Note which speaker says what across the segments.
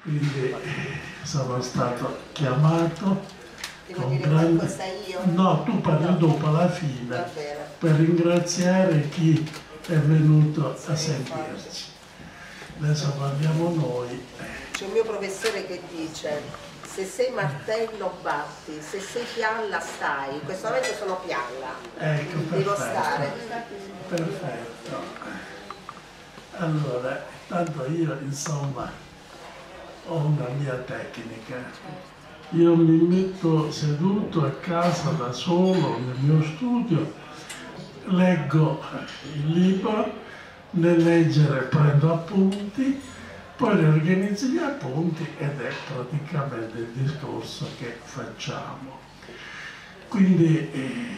Speaker 1: Quindi sono stato chiamato
Speaker 2: Devo
Speaker 1: con
Speaker 2: dire
Speaker 1: grande...
Speaker 2: qualcosa io?
Speaker 1: No, tu parli dopo, alla fine, per ringraziare chi è venuto a sentirci. Adesso parliamo noi.
Speaker 2: C'è un mio professore che dice: se sei martello batti, se sei pialla stai. In questo momento sono pialla,
Speaker 1: Ecco,
Speaker 2: devo
Speaker 1: perfetto.
Speaker 2: stare.
Speaker 1: Perfetto. Allora, tanto io insomma ho una mia tecnica. Io mi metto seduto a casa da solo nel mio studio, leggo il libro, nel leggere prendo appunti, poi riorganizzo gli appunti ed è praticamente il discorso che facciamo. Quindi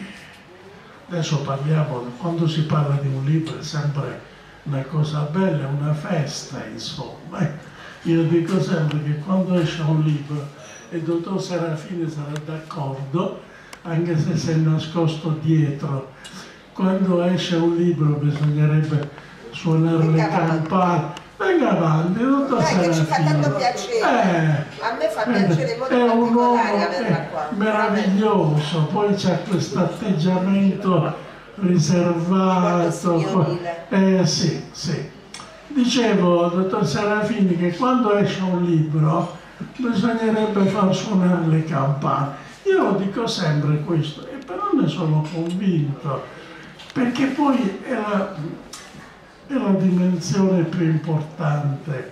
Speaker 1: adesso parliamo, quando si parla di un libro è sempre una cosa bella, una festa insomma. Io dico sempre che quando esce un libro, e il dottor Serafini sarà d'accordo, anche se si è nascosto dietro, quando esce un libro bisognerebbe suonare le campane. Venga avanti, dottor Serafini.
Speaker 2: Ci fa tanto piacere. A me fa piacere molto particolare averla qua.
Speaker 1: Meraviglioso, poi c'è questo atteggiamento riservato. Sì, sì. Dicevo, dottor Serafini, che quando esce un libro bisognerebbe far suonare le campane. Io lo dico sempre questo, e però ne sono convinto, perché poi è la dimensione più importante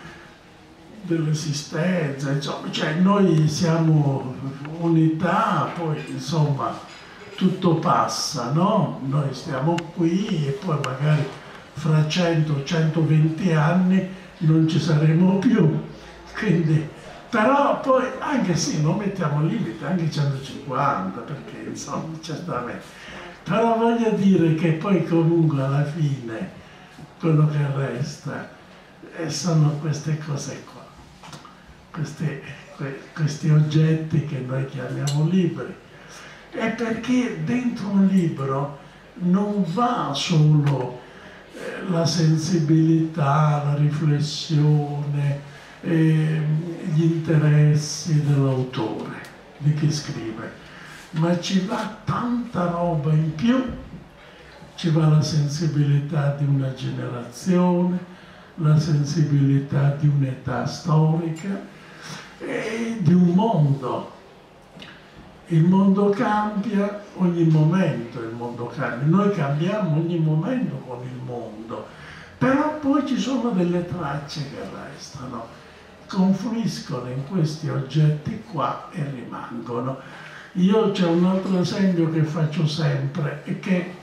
Speaker 1: dell'esistenza, insomma, cioè noi siamo unità, poi insomma tutto passa, no? Noi stiamo qui e poi magari fra 100-120 anni non ci saremo più, quindi, però poi anche sì, non mettiamo limite, anche 150, perché insomma certamente, però voglio dire che poi comunque alla fine quello che resta sono queste cose qua, questi oggetti che noi chiamiamo libri, e perché dentro un libro non va solo la sensibilità, la riflessione, gli interessi dell'autore, di chi scrive, ma ci va tanta roba in più, ci va la sensibilità di una generazione, la sensibilità di un'età storica e di un mondo. Il mondo cambia ogni momento, il mondo cambia, noi cambiamo ogni momento con il mondo, però poi ci sono delle tracce che restano, confluiscono in questi oggetti qua e rimangono. Io c'è un altro esempio che faccio sempre, è che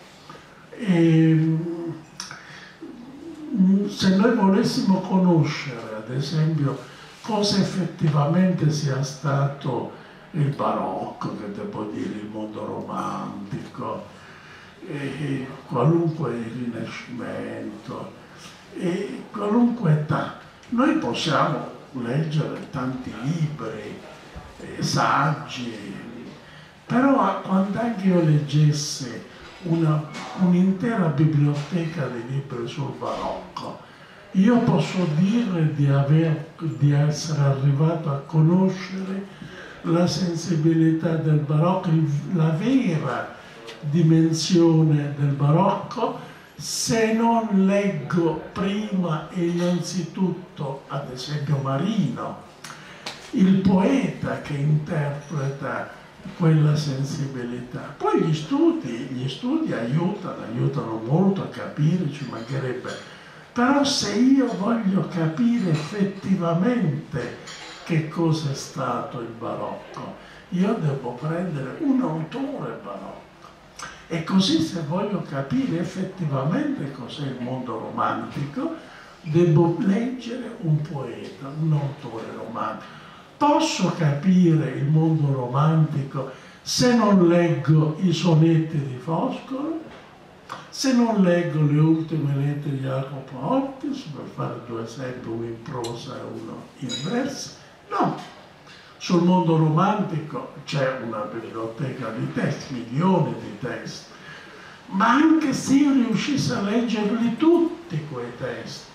Speaker 1: se noi volessimo conoscere, ad esempio, cosa effettivamente sia stato il barocco, che devo dire, il mondo romantico, qualunque il Rinascimento, e qualunque età, noi possiamo leggere tanti libri, saggi, però quando anche io leggessi un'intera biblioteca di libri sul barocco, io posso dire di essere arrivato a conoscere la sensibilità del barocco, la vera dimensione del barocco, se non leggo prima e innanzitutto, ad esempio, Marino, il poeta che interpreta quella sensibilità. Poi gli studi aiutano molto a capire, ci mancherebbe, però se io voglio capire effettivamente che cosa è stato il barocco, io devo prendere un autore barocco, e così se voglio capire effettivamente cos'è il mondo romantico devo leggere un poeta, un autore romantico. Posso capire il mondo romantico se non leggo i sonetti di Foscolo, se non leggo le ultime lettere di Jacopo Ortis, per fare due esempi, uno in prosa e uno in versi? No. Sul mondo romantico c'è una biblioteca di testi, milioni di testi, ma anche se io riuscissi a leggerli tutti quei testi,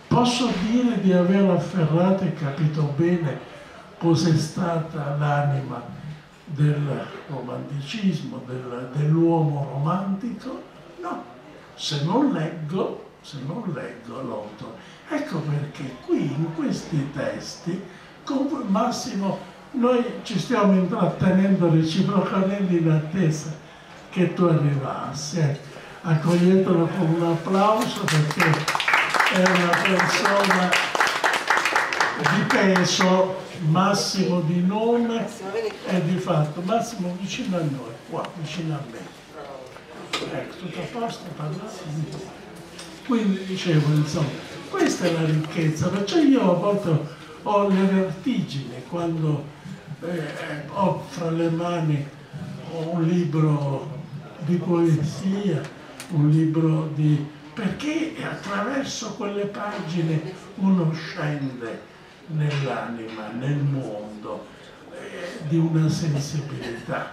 Speaker 1: Posso dire di aver afferrato e capito bene cos'è stata l'anima del romanticismo, dell'uomo romantico? No, se non leggo l'autore. Ecco perché qui in questi testi, con Massimo, noi ci stiamo intrattenendo reciprocamente in attesa che tu arrivassi. Accoglietelo con un applauso perché è una persona di peso, Massimo di nome e di fatto. Massimo vicino a noi, qua, vicino a me. Ecco, tutto a posto, parlate. Quindi dicevo, insomma, questa è la ricchezza, perciò io a volte ho le vertigini quando ho fra le mani un libro di poesia, un libro di... perché attraverso quelle pagine uno scende nell'anima, nel mondo di una sensibilità.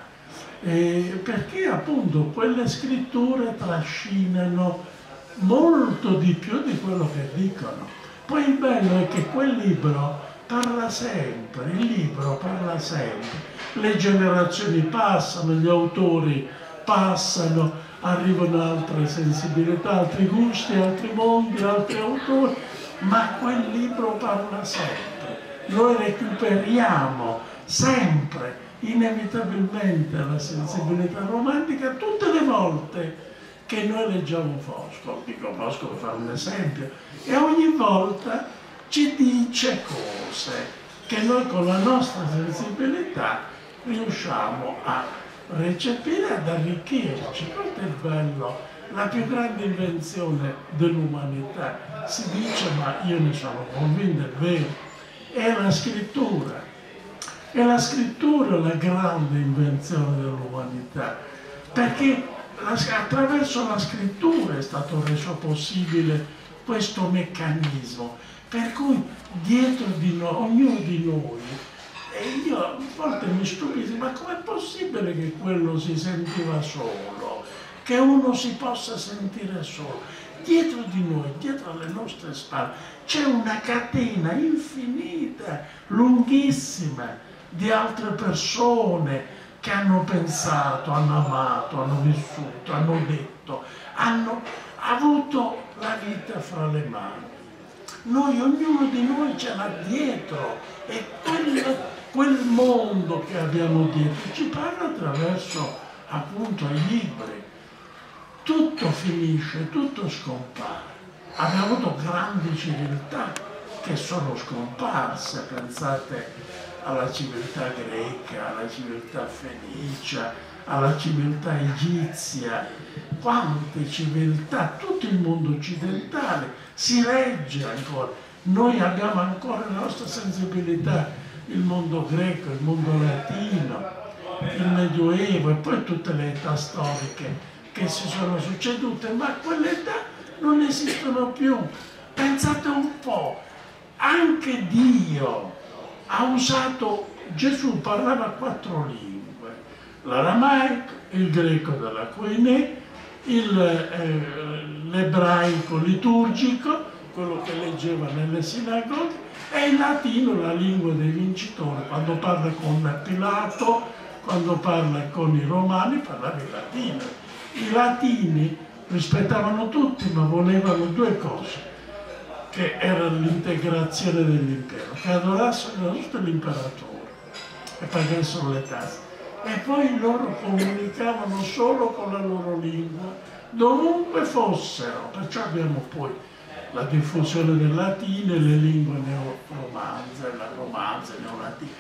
Speaker 1: Perché appunto quelle scritture trascinano molto di più di quello che dicono. Poi il bello è che quel libro parla sempre, il libro parla sempre, le generazioni passano, gli autori passano, arrivano altre sensibilità, altri gusti, altri mondi, altri autori, ma quel libro parla sempre. Noi recuperiamo sempre, inevitabilmente, la sensibilità romantica tutte le volte che noi leggiamo Foscolo. Dico Foscolo per fare un esempio, e ogni volta ci dice cose che noi con la nostra sensibilità riusciamo a recepire, ad arricchirci. Questo è il bello, la più grande invenzione dell'umanità. Si dice, ma io ne sono convinto, è vero, è la scrittura. È la scrittura la grande invenzione dell'umanità, perché attraverso la scrittura è stato reso possibile questo meccanismo, per cui dietro di noi, ognuno di noi, e io a volte mi stupisco, ma com'è possibile che quello si sentiva solo, che uno si possa sentire solo? Dietro di noi, dietro alle nostre spalle, c'è una catena infinita, lunghissima, di altre persone che hanno pensato, hanno amato, hanno vissuto, hanno detto, hanno avuto la vita fra le mani. Noi, ognuno di noi ce l'ha dietro, e quel mondo che abbiamo dietro ci parla attraverso appunto i libri. Tutto finisce, tutto scompare. Abbiamo avuto grandi civiltà che sono scomparse, pensate alla civiltà greca, alla civiltà fenicia, alla civiltà egizia. Quante civiltà, tutto il mondo occidentale si regge ancora. Noi abbiamo ancora la nostra sensibilità, il mondo greco, il mondo latino, il Medioevo e poi tutte le età storiche che si sono succedute, ma quelle età non esistono più. Pensate un po', anche Dio ha usato, Gesù parlava 4 lingue, l'aramaico, il greco della Koine, l'ebraico liturgico, quello che leggeva nelle sinagoghe, e il latino, la lingua dei vincitori. Quando parla con Pilato, quando parla con i romani, parlava il latino. I latini rispettavano tutti, ma volevano 2 cose, che era l'integrazione dell'impero, che adorassero tutto l'imperatore e pagassero le tasse. E poi loro comunicavano solo con la loro lingua, dovunque fossero. Perciò abbiamo poi la diffusione del latino e le lingue neoromanze, la romanza neolatina.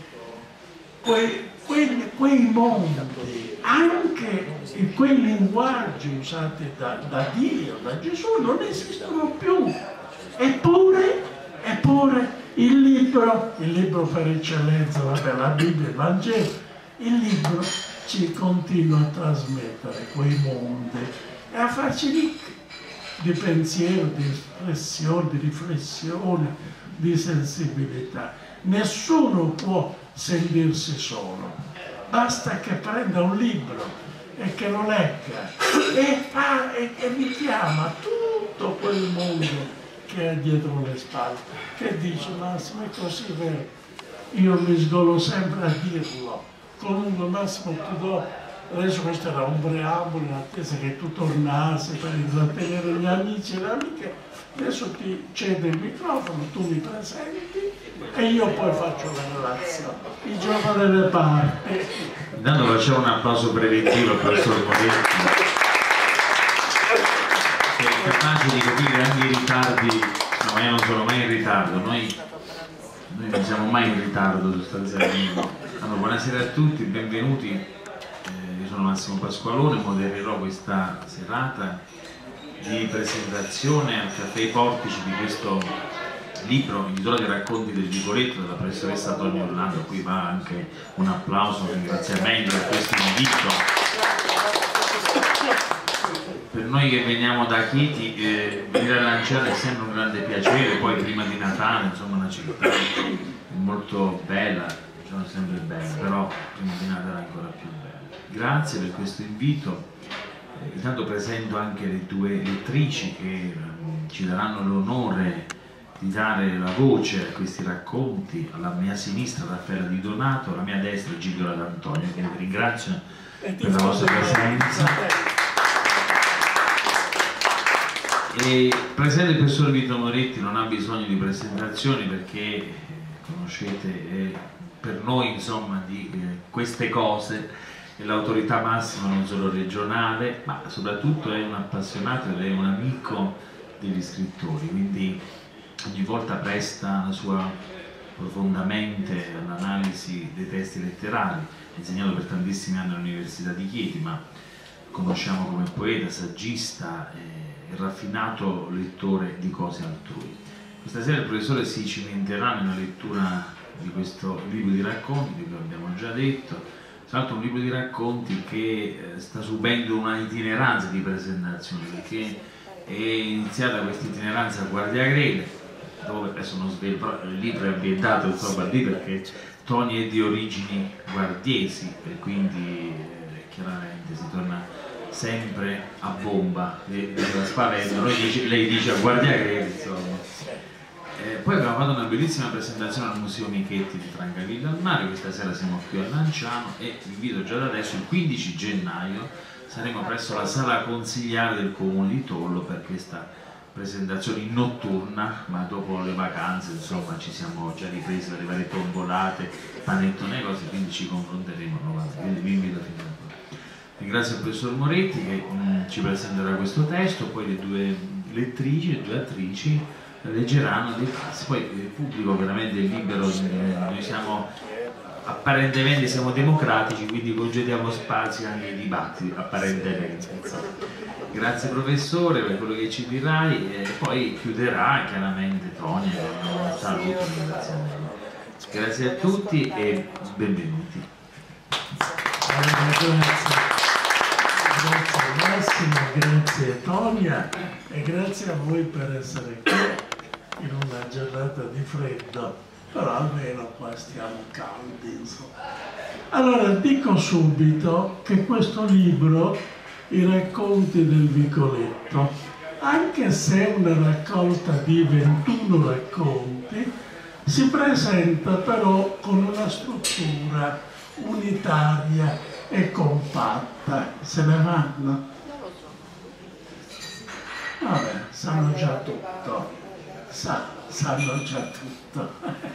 Speaker 1: Quei mondi, anche quei linguaggi usati da Dio, da Gesù, non esistono più. Eppure il libro per eccellenza, vabbè, la Bibbia, il Vangelo, il libro ci continua a trasmettere quei mondi e a farci ricchi di pensiero, di espressione, di riflessione, di sensibilità. Nessuno può sentirsi solo, basta che prenda un libro e che lo legga e richiama tutto quel mondo che ha dietro le spalle, che dice: Massimo, è così vero, io mi sgolo sempre a dirlo. Comunque Massimo, ti do, adesso questo era un preambolo in attesa che tu tornassi per intrattenere gli amici e le amiche. Adesso ti cedo il microfono, tu mi presenti e io poi faccio la relazione. Il gioco delle parti.
Speaker 3: Intanto facciamo un applauso preventivo al professor Moretti, che è capace di capire anche i ritardi. No, io non sono mai in ritardo, noi non siamo mai in ritardo sostanzialmente. Allora, buonasera a tutti, benvenuti. Io sono Massimo Pasqualone, modererò questa serata di presentazione al Caffè I Portici di questo libro intitolato I racconti del Vicoletto della professoressa Tonia Orlando. Qui va anche un applauso, un ringraziamento per questo invito. Per noi che veniamo da Chieti, venire a Lanciano è sempre un grande piacere, poi prima di Natale, insomma, una città molto bella, sono sempre belle, però prima di Natale è ancora più bella. Grazie per questo invito. Intanto presento anche le due lettrici che ci daranno l'onore di dare la voce a questi racconti. Alla mia sinistra Raffaella Di Donato, alla mia destra Gigliola D'Antonio, che vi ringrazio per la vostra presenza. E presente il professor Vito Moretti, non ha bisogno di presentazioni perché conoscete per noi insomma di queste cose è l'autorità massima non solo regionale, ma soprattutto è un appassionato ed è un amico degli scrittori, quindi ogni volta presta la sua profondamente all'analisi dei testi letterari. Ha insegnato per tantissimi anni all'Università di Chieti, ma conosciamo come poeta, saggista e raffinato lettore di cose altrui. Questa sera il professore si cimenterà nella lettura di questo libro di racconti, di cui abbiamo già detto. Tra l'altro un libro di racconti che sta subendo una itineranza di presentazione, perché è iniziata questa itineranza a Guardiagrele, dove adesso non svelo, però il libro è ambientato insomma lì perché Tonia è di origini guardiesi e quindi chiaramente si torna sempre a bomba, la spavento, lei dice a Guardiagrele insomma. Poi abbiamo fatto una bellissima presentazione al Museo Michetti di Francavilla al Mare. Questa sera siamo qui a Lanciano e vi invito già da adesso, il 15 gennaio saremo presso la sala consigliare del Comune di Tollo per questa presentazione notturna, ma dopo le vacanze insomma ci siamo già ripresi dalle varie tombolate, panettone e cose, quindi ci confronteremo nuovamente, quindi vi invito a finire. Ringrazio il professor Moretti che ci presenterà questo testo, poi le due lettrici, le due attrici leggeranno dei passi, poi il pubblico veramente è libero, noi siamo apparentemente siamo democratici, quindi concediamo spazi anche ai dibattiti apparentemente. Grazie professore per quello che ci dirai e poi chiuderà chiaramente Tonia con un saluto e un ringraziamento. Grazie a tutti e benvenuti.
Speaker 1: Grazie Massimo, grazie Tonia e grazie a voi per essere qui in una giornata di freddo, però almeno qua stiamo caldi insomma. Allora dico subito che questo libro, I racconti del Vicoletto, anche se è una raccolta di 21 racconti, si presenta però con una struttura unitaria e compatta. Se ne vanno? Vabbè, sanno già tutto. Sanno già tutto.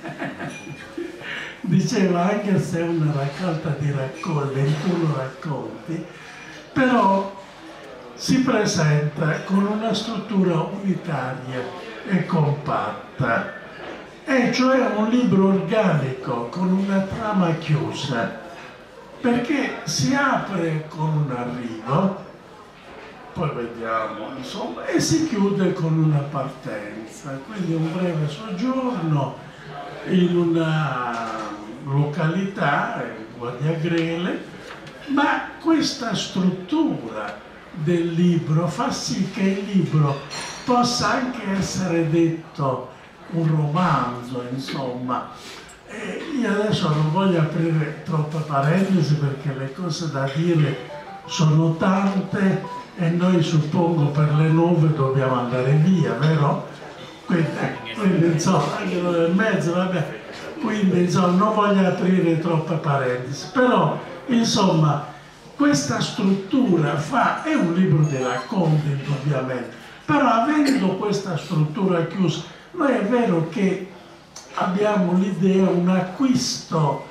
Speaker 1: Diceva, anche se è una raccolta di racconti, 21 racconti, però si presenta con una struttura unitaria e compatta, e cioè un libro organico con una trama chiusa, perché si apre con un arrivo, poi vediamo, insomma, e si chiude con una partenza, quindi un breve soggiorno in una località, Guardiagrele, ma questa struttura del libro fa sì che il libro possa anche essere detto un romanzo, insomma. E io adesso non voglio aprire troppe parentesi perché le cose da dire sono tante e noi suppongo per le 9 dobbiamo andare via, vero? quindi insomma, anche 9:30, vabbè. Quindi insomma, non voglio aprire troppe parentesi, però insomma questa struttura è un libro di racconti indubbiamente, però avendo questa struttura chiusa, noi è vero che abbiamo l'idea, un acquisto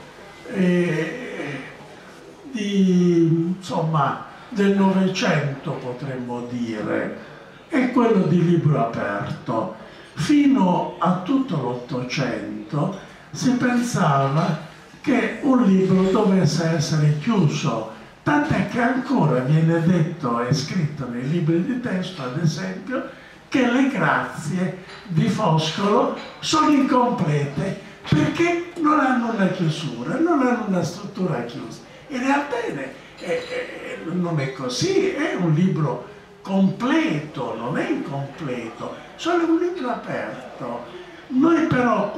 Speaker 1: insomma, del Novecento potremmo dire, è quello di libro aperto. Fino a tutto l'Ottocento si pensava che un libro dovesse essere chiuso, tant'è che ancora viene detto e scritto nei libri di testo, ad esempio, che le grazie di Foscolo sono incomplete perché non hanno una chiusura, non hanno una struttura chiusa. In realtà non è così, è un libro completo, non è incompleto, solo un libro aperto. Noi però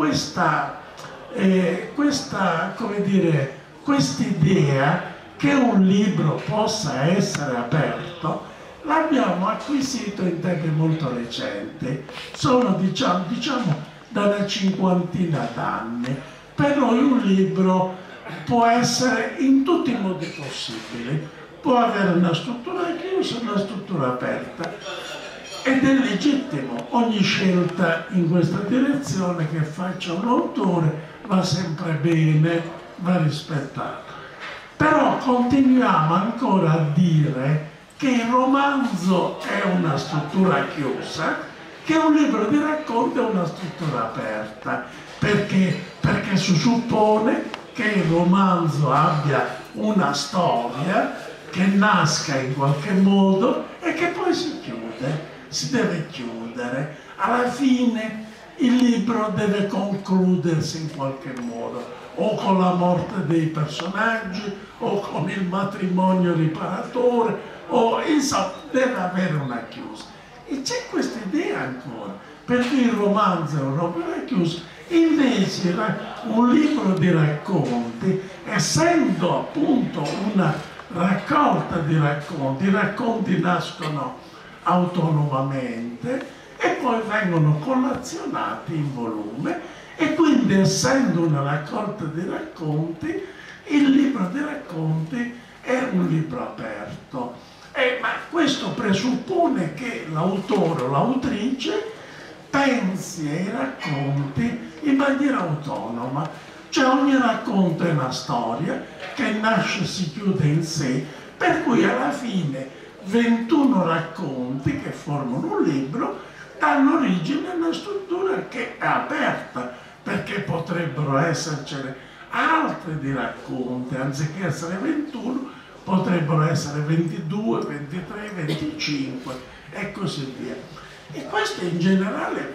Speaker 1: come dire, quest'idea che un libro possa essere aperto l'abbiamo acquisito in tempi molto recenti, sono diciamo da una cinquantina d'anni. Per noi un libro può essere in tutti i modi possibili, può avere una struttura chiusa, una struttura aperta, ed è legittimo. Ogni scelta in questa direzione che faccia un autore va sempre bene, va rispettata. Però continuiamo ancora a dire che il romanzo è una struttura chiusa, che un libro di racconti è una struttura aperta, perché si suppone che il romanzo abbia una storia, che nasca in qualche modo e che poi si chiude, si deve chiudere. Alla fine il libro deve concludersi in qualche modo, o con la morte dei personaggi, o con il matrimonio riparatore, o insomma deve avere una chiusa. E c'è questa idea ancora, perché il romanzo è un'opera chiusa, invece un libro di racconti, essendo appunto una raccolta di racconti, i racconti nascono autonomamente e poi vengono collezionati in volume, e quindi essendo una raccolta di racconti, il libro di racconti è un libro aperto. Ma questo presuppone che l'autore o l'autrice pensi ai racconti in maniera autonoma, cioè ogni racconto è una storia che nasce e si chiude in sé, per cui alla fine 21 racconti che formano un libro danno origine a una struttura che è aperta, perché potrebbero essercene altri di racconti, anziché essere 21 potrebbero essere 22, 23, 25 e così via. E questo in generale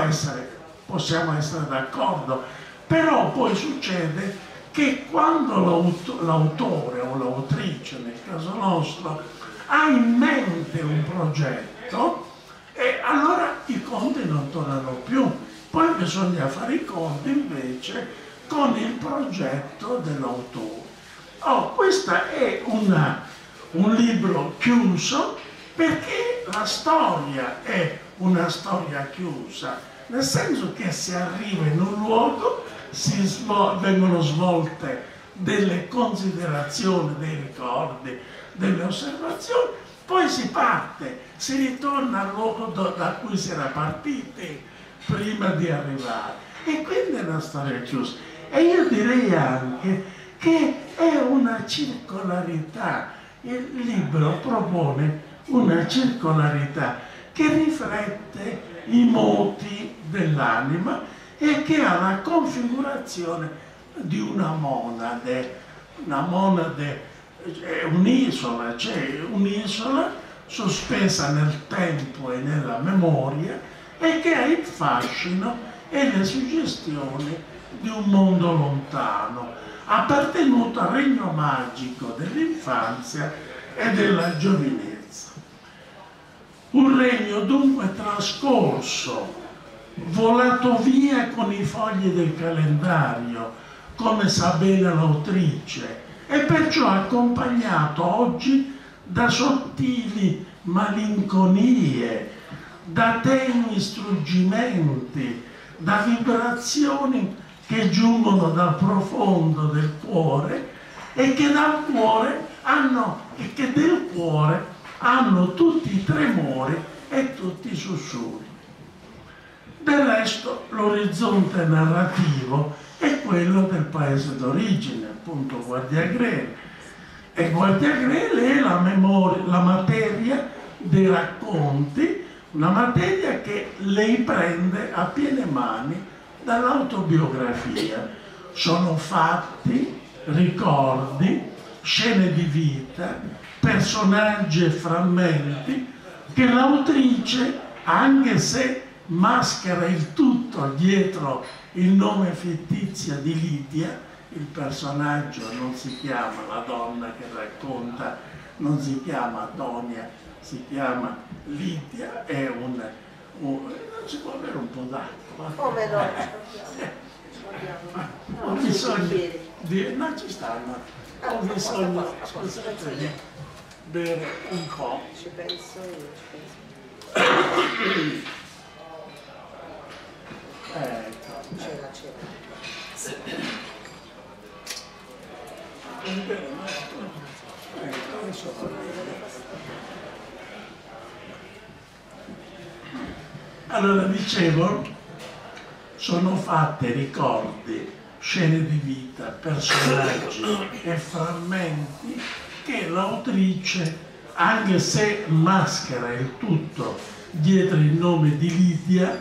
Speaker 1: possiamo essere d'accordo, però poi succede che quando l'autore o l'autrice, nel caso nostro, ha in mente un progetto, e allora i conti non tornano più. Poi bisogna fare i conti invece con il progetto dell'autore. Questo è un libro chiuso perché la storia è una storia chiusa, nel senso che si arriva in un luogo, vengono svolte delle considerazioni, dei ricordi, delle osservazioni, poi si parte, si ritorna al luogo da cui si era partiti prima di arrivare, e quindi è una storia chiusa. E io direi anche che è una circolarità, il libro propone una circolarità che riflette i moti dell'anima e che ha la configurazione di una monade. Una monade è un'isola, c'è un'isola sospesa nel tempo e nella memoria, e che ha il fascino e le suggestioni di un mondo lontano, appartenuto al regno magico dell'infanzia e della giovinezza. Un regno dunque trascorso, volato via con i fogli del calendario, come sa bene l'autrice, e perciò accompagnato oggi da sottili malinconie, da tenui struggimenti, da vibrazioni che giungono dal profondo del cuore e che dal cuore che del cuore hanno tutti i tremori e tutti i sussurri. Del resto l'orizzonte narrativo è quello del paese d'origine, appunto Guardiagrele. E Guardiagrele è la memoria, la materia dei racconti, una materia che lei prende a piene mani dall'autobiografia. Sono fatti, ricordi, scene di vita, personaggi e frammenti che l'autrice, anche se maschera il tutto dietro il nome fittizio di Lidia, il personaggio non si chiama, la donna che racconta non si chiama Tonia, si chiama Lidia, è non si può avere un po' d'acqua?
Speaker 2: Come no?
Speaker 1: Ho bisogno di... no, ci stanno. Ho bisogno, scusate, di bere un po'.
Speaker 2: Ci penso io, ci penso.
Speaker 1: Ecco.
Speaker 2: C'era.
Speaker 1: Allora, dicevo, sono fatte ricordi, scene di vita, personaggi e frammenti che l'autrice, anche se maschera il tutto dietro il nome di Lidia,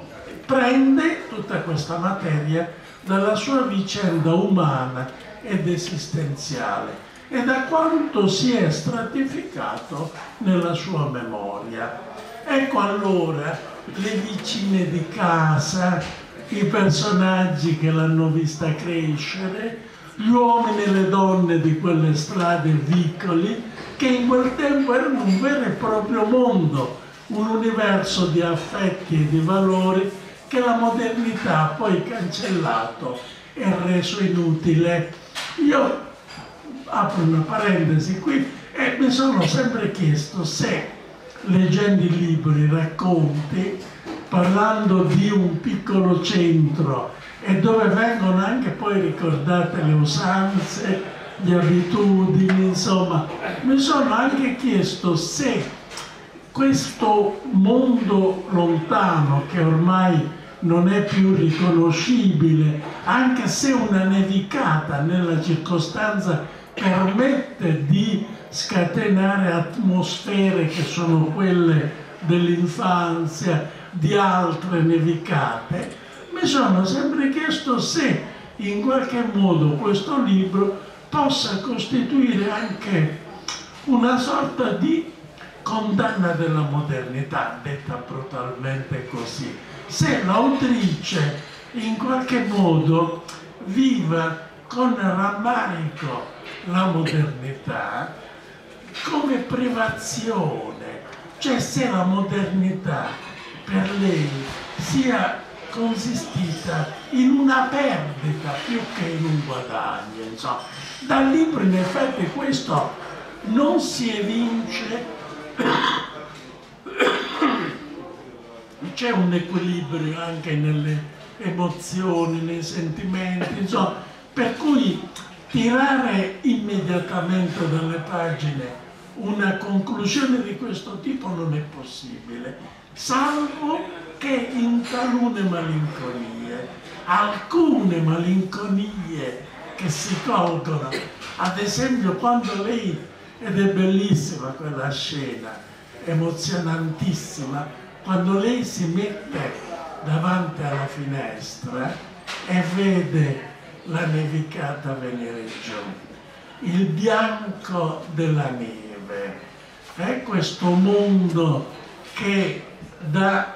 Speaker 1: prende tutta questa materia dalla sua vicenda umana ed esistenziale e da quanto si è stratificato nella sua memoria. Ecco allora le vicine di casa, i personaggi che l'hanno vista crescere, gli uomini e le donne di quelle strade vicoli che in quel tempo erano un vero e proprio mondo, un universo di affetti e di valori che la modernità ha poi cancellato e reso inutile. Io apro una parentesi qui e mi sono sempre chiesto se, leggendo i libri, i racconti, parlando di un piccolo centro e dove vengono anche poi ricordate le usanze, le abitudini, insomma, mi sono anche chiesto se questo mondo lontano che ormai non è più riconoscibile, anche se una nevicata nella circostanza permette di scatenare atmosfere che sono quelle dell'infanzia, di altre nevicate, mi sono sempre chiesto se in qualche modo questo libro possa costituire anche una sorta di condanna della modernità, detta brutalmente così. Se l'autrice in qualche modo viva con rammarico la modernità come privazione, cioè se la modernità per lei sia consistita in una perdita più che in un guadagno, insomma. Dal libro in effetti questo non si evince. C'è un equilibrio anche nelle emozioni, nei sentimenti, insomma, per cui tirare immediatamente dalle pagine una conclusione di questo tipo non è possibile, salvo che in talune malinconie, alcune malinconie che si colgono, ad esempio quando lei, ed è bellissima quella scena, emozionantissima, quando lei si mette davanti alla finestra e vede la nevicata venire giù, il bianco della neve, è questo mondo che da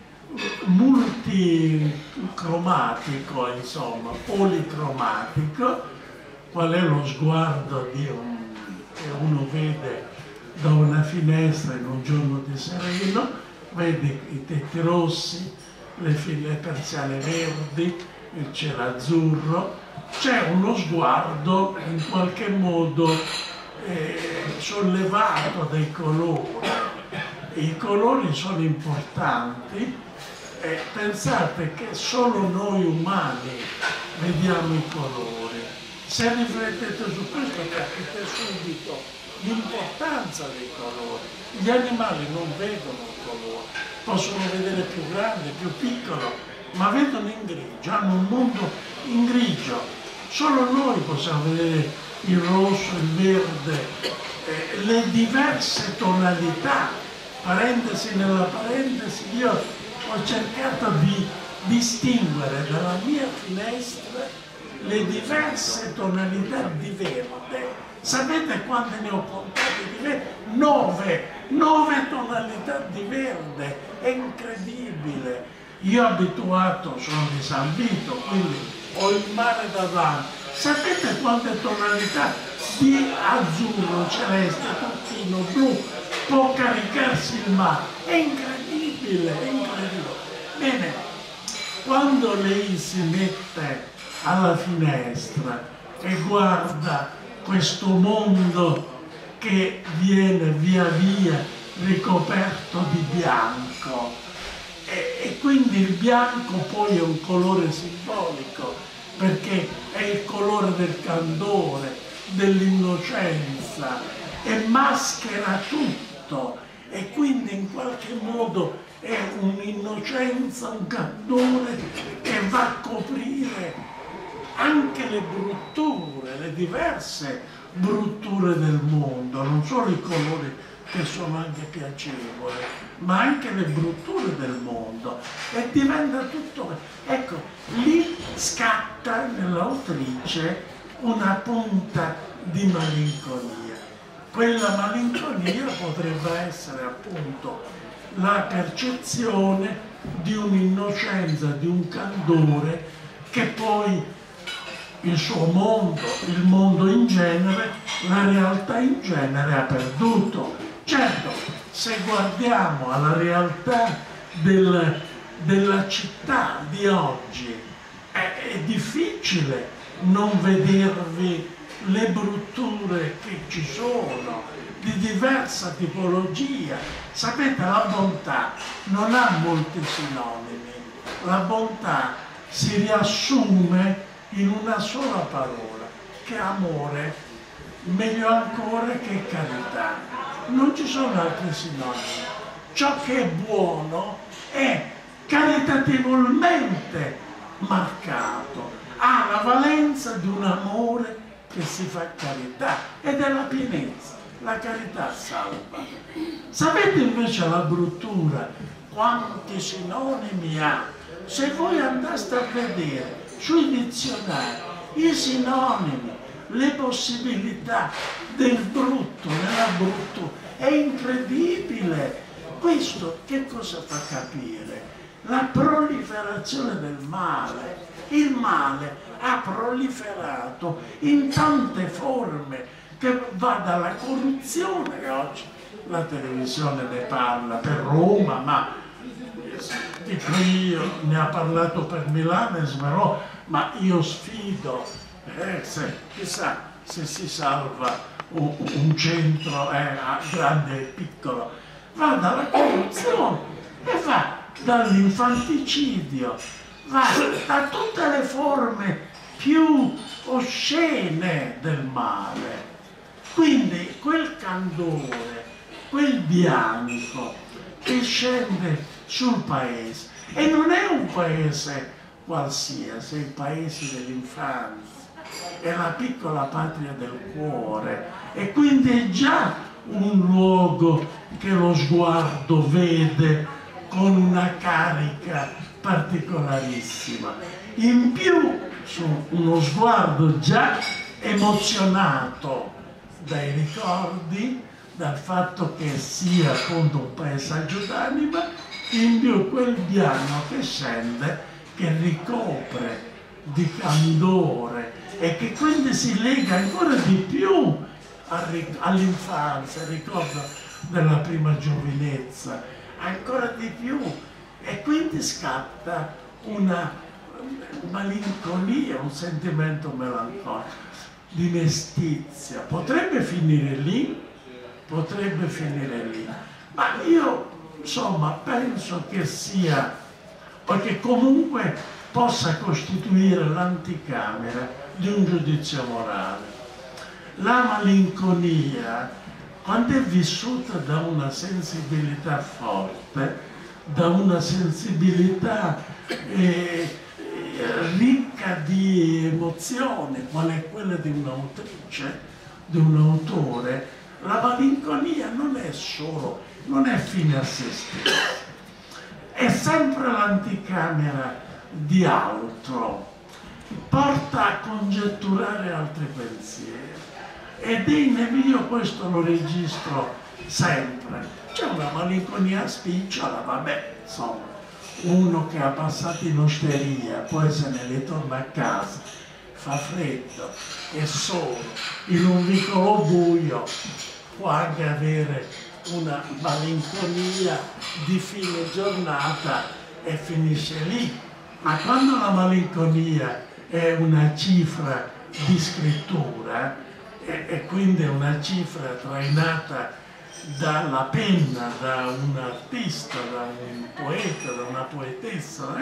Speaker 1: multicromatico, insomma, policromatico, qual è lo sguardo che uno vede da una finestra in un giorno di sereno, vedi i tetti rossi, le persiane verdi, il cielo azzurro, c'è uno sguardo in qualche modo sollevato dai colori, I colori sono importanti, pensate che solo noi umani vediamo i colori. Se riflettete su questo capite subito l'importanza dei colori. Gli animali non vedono il colore, possono vedere più grande, più piccolo, ma vedono in grigio, hanno un mondo in grigio. Solo noi possiamo vedere il rosso, il verde, le diverse tonalità. Parentesi nella parentesi, io ho cercato di distinguere dalla mia finestra le diverse tonalità di verde. Sapete quante ne ho contate di verde? 9 tonalità di verde, è incredibile. Io abituato, sono di San Vito, quindi ho il mare davanti. Sapete quante tonalità di azzurro, celeste, turchino, blu può caricarsi il mare? È incredibile, è incredibile. Bene, quando lei si mette alla finestra e guarda questo mondo che viene via via ricoperto di bianco, e quindi il bianco poi è un colore simbolico, perché è il colore del candore, dell'innocenza, e maschera tutto, e quindi in qualche modo è un'innocenza, un candore che va a coprire anche le brutture, le diverse brutture del mondo, non solo i colori che sono anche piacevoli, ma anche le brutture del mondo, e diventa tutto. Ecco, lì scatta nell'autrice una punta di malinconia. Quella malinconia potrebbe essere appunto la percezione di un'innocenza, di un candore che poi il suo mondo, il mondo in genere, la realtà in genere ha perduto. Certo, se guardiamo alla realtà della città di oggi, è difficile non vedervi le brutture che ci sono, di diversa tipologia. Sapete, la bontà non ha molti sinonimi. La bontà si riassume in una sola parola, che è amore, meglio ancora che carità. Non ci sono altri sinonimi. Ciò che è buono è caritatevolmente marcato, ha la valenza di un amore che si fa carità, ed è la pienezza. La carità salva. Sapete invece la bruttura quanti sinonimi ha? Se voi andaste a vedere sui dizionari i sinonimi, le possibilità del brutto, nella bruttura, è incredibile. Questo che cosa fa capire? La proliferazione del male. Il male ha proliferato in tante forme, che va dalla corruzione, che oggi la televisione ne parla per Roma, ma dico io, ne ha parlato per Milano e Smerò, ma io sfido, chissà se si salva un centro grande e piccolo. Va dalla corruzione e va dall'infanticidio, va da tutte le forme più oscene del male. Quindi quel candore, quel bianco che scende sul paese, e non è un paese qualsiasi, è il paese dell'infanzia, è la piccola patria del cuore, e quindi è già un luogo che lo sguardo vede con una carica particolarissima. In più, su uno sguardo già emozionato dai ricordi, dal fatto che sia appunto un paesaggio d'anima, in più quel bianco che scende, che ricopre di candore e che quindi si lega ancora di più all'infanzia, al ricordo della prima giovinezza, ancora di più, e quindi scatta una malinconia, un sentimento melanconico, di mestizia. Potrebbe finire lì, Ma io insomma penso che sia, o che comunque possa costituire l'anticamera di un giudizio morale. La malinconia, quando è vissuta da una sensibilità forte, da una sensibilità ricca di emozione, qual è quella di un'autrice, di un autore, la malinconia non è solo, non è fine a se stessa, è sempre l'anticamera di altro, porta a congetturare altri pensieri ed è io questo lo registro sempre. C'è una malinconia spicciola, vabbè, insomma, uno che ha passato in osteria, poi se ne ritorna a casa, fa freddo, è solo, in un vicolo buio, può anche avere una malinconia di fine giornata e finisce lì. Ma quando la malinconia è una cifra di scrittura, e quindi è una cifra trainata dalla penna, da un artista, da un poeta, da una poetessa,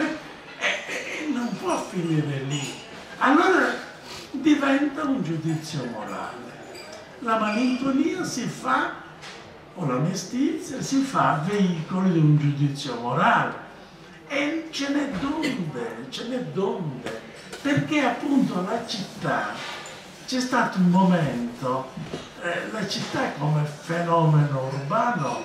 Speaker 1: non può finire lì. Allora diventa un giudizio morale. La malinconia si fa, o la mestizia, si fa veicolo di un giudizio morale. E ce n'è donde, perché appunto la città, c'è stato un momento, la città come fenomeno urbano,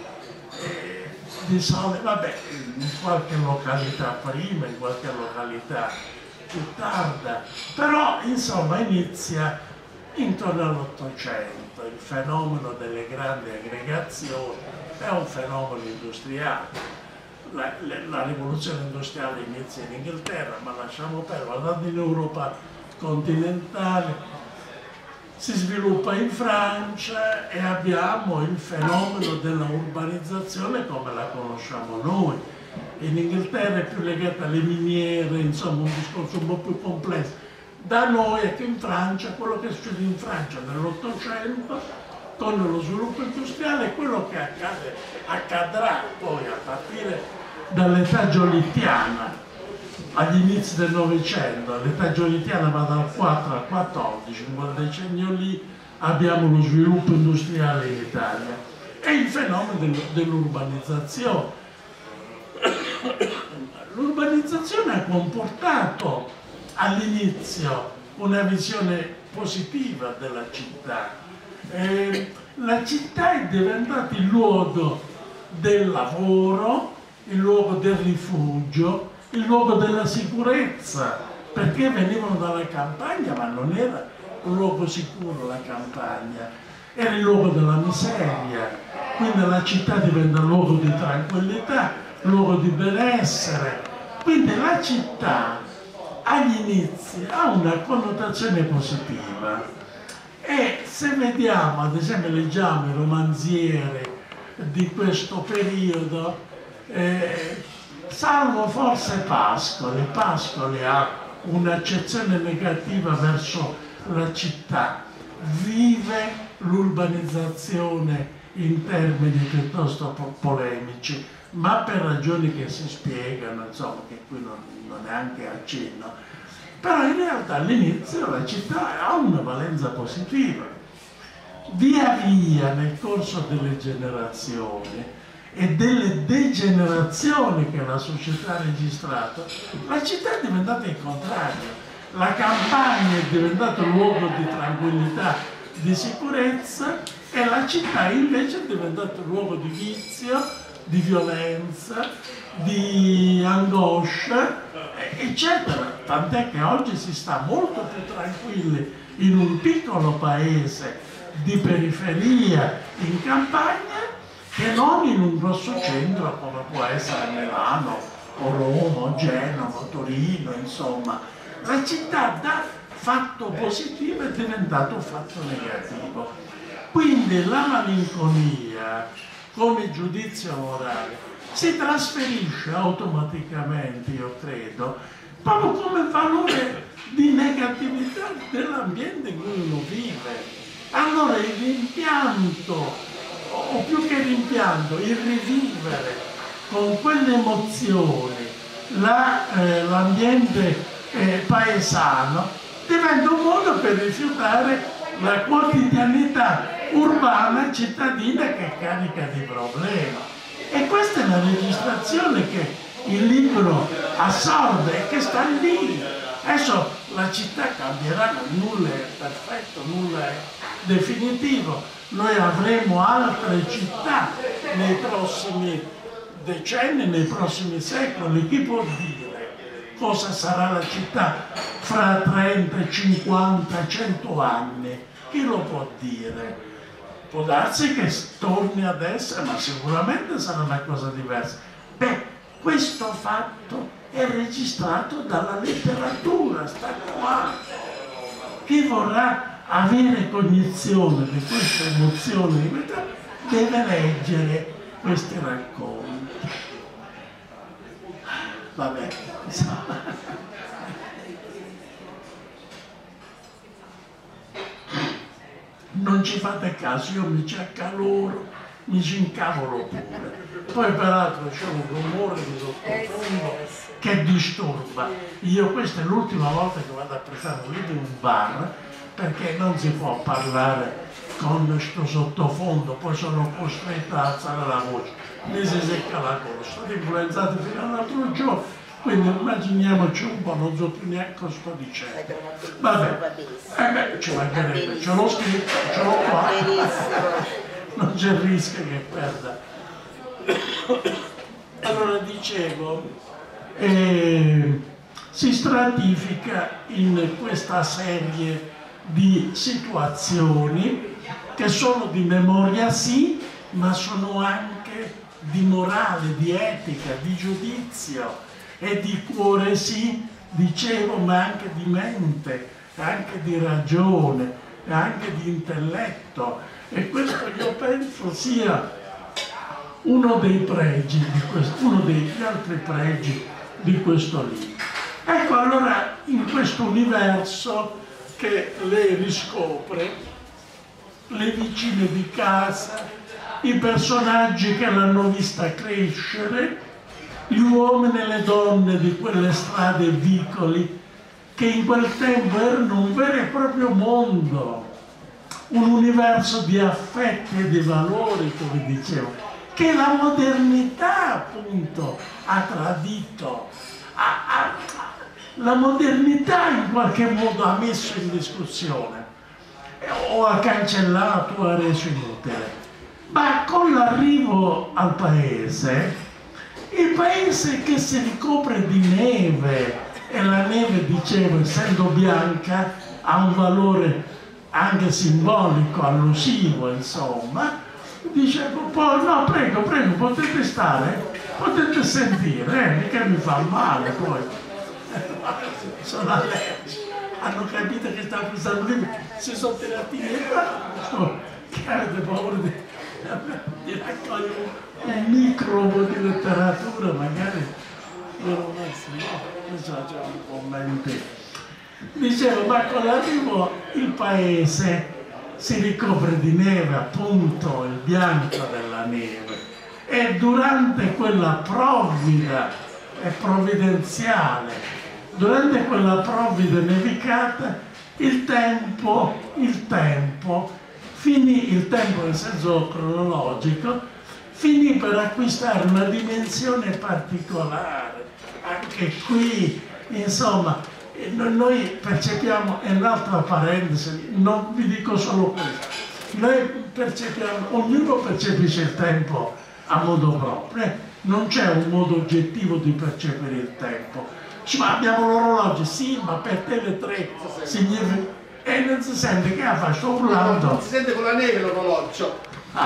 Speaker 1: di solito, vabbè, in qualche località prima, in qualche località più tarda, però insomma inizia intorno all'Ottocento, il fenomeno delle grandi aggregazioni è un fenomeno industriale. La rivoluzione industriale inizia in Inghilterra, ma lasciamo perdere, guardate in Europa continentale, si sviluppa in Francia e abbiamo il fenomeno della urbanizzazione come la conosciamo noi. In Inghilterra è più legata alle miniere, insomma un discorso un po' più complesso. Da noi è che in Francia, quello che succede in Francia nell'Ottocento, con lo sviluppo industriale, è quello che accadrà poi a partire dall'età giolittiana, agli inizi del Novecento. L'età giolittiana va dal 4 al 14, in quel decennio lì abbiamo lo sviluppo industriale in Italia e il fenomeno dell'urbanizzazione. L'urbanizzazione ha comportato all'inizio una visione positiva della città. La città è diventata il luogo del lavoro, il luogo del rifugio, il luogo della sicurezza, perché venivano dalla campagna, ma non era un luogo sicuro la campagna, era il luogo della miseria, quindi la città diventa luogo di tranquillità, luogo di benessere, quindi la città agli inizi ha una connotazione positiva e se vediamo, ad esempio leggiamo i romanzieri di questo periodo, salvo forse Pascoli ha un'accezione negativa verso la città, vive l'urbanizzazione in termini piuttosto polemici, ma per ragioni che si spiegano, insomma, che qui non neanche accenno. Però in realtà all'inizio la città ha una valenza positiva. Via via nel corso delle generazioni e delle degenerazioni che la società ha registrato, la città è diventata il contrario. La campagna è diventata un luogo di tranquillità, di sicurezza e la città invece è diventata un luogo di vizio, di violenza, di angoscia, eccetera. Tant'è che oggi si sta molto più tranquilli in un piccolo paese di periferia, in campagna, che non in un grosso centro come può essere Milano o Roma o Genova o Torino, insomma. La città da fatto positivo è diventato un fatto negativo. Quindi la malinconia come giudizio morale si trasferisce automaticamente, io credo, proprio come valore di negatività dell'ambiente in cui uno vive. Allora l'impianto o più che rimpianto, il rivivere con quelle emozioni l'ambiente paesano, diventa un modo per rifiutare la quotidianità urbana cittadina che è carica di problemi. E questa è la registrazione che il libro assorbe e che sta lì. Adesso la città cambierà, ma nulla è perfetto, nulla è definitivo. Noi avremo altre città nei prossimi decenni, nei prossimi secoli. Chi può dire cosa sarà la città fra 30, 50, 100 anni? Chi lo può dire? Può darsi che torni ad essere, ma sicuramente sarà una cosa diversa. Beh, questo fatto è registrato dalla letteratura, sta qua. Chi vorrà avere cognizione di queste emozioni di vita deve leggere questi racconti. Vabbè, insomma. Non ci fate caso, io mi ci accaloro, mi ci incavolo pure. Poi peraltro c'è un rumore di sottofondo che disturba. Io questa è l'ultima volta che vado a prestare un libro in un bar, perché non si può parlare con questo sottofondo, poi sono costretto ad alzare la voce, mi si secca la gola, sono stato influenzato fino all'altro giorno. Quindi immaginiamoci un po', non so più neanche cosa sto dicendo. Vabbè, ci mancherebbe, ce l'ho scritto, ce l'ho qua. Non c'è rischio che perda. Allora dicevo, si stratifica in questa serie di situazioni che sono di memoria sì, ma sono anche di morale, di etica, di giudizio. E di cuore sì, dicevo, ma anche di mente, anche di ragione, anche di intelletto. E questo io penso sia uno dei pregi, uno degli altri pregi di questo libro. Ecco allora in questo universo che lei riscopre, le vicine di casa, i personaggi che l'hanno vista crescere, gli uomini e le donne di quelle strade e vicoli che in quel tempo erano un vero e proprio mondo, un universo di affetti e di valori, come dicevo, che la modernità appunto ha tradito, la modernità in qualche modo ha messo in discussione o ha cancellato o ha reso inutile. Ma con l'arrivo al paese, il paese che si ricopre di neve, e la neve, dicevo, essendo bianca, ha un valore anche simbolico, allusivo, insomma, dicevo, poi no, prego, potete stare, potete sentire, mica mi fa male poi. Sono allergici, hanno capito che stavo pensando un libro, si sono tirati indietro, che avete paura di raccogliere un microbo di letteratura, magari loro no, facciamo un commento. Dicevo, ma con l'arrivo il paese si ricopre di neve, appunto il bianco della neve, e durante quella provvida e provvidenziale, durante quella provvida nevicata, il tempo finì, il tempo nel senso cronologico, finì per acquistare una dimensione particolare. Anche qui, insomma, noi percepiamo, e un'altra parentesi, non vi dico solo questo, noi percepiamo, ognuno percepisce il tempo a modo proprio, non c'è un modo oggettivo di percepire il tempo. Ma abbiamo l'orologio, sì, ma per te le 3 significa... E non si sente, che fa? Sto urlando.
Speaker 4: Non si sente con la neve l'orologio.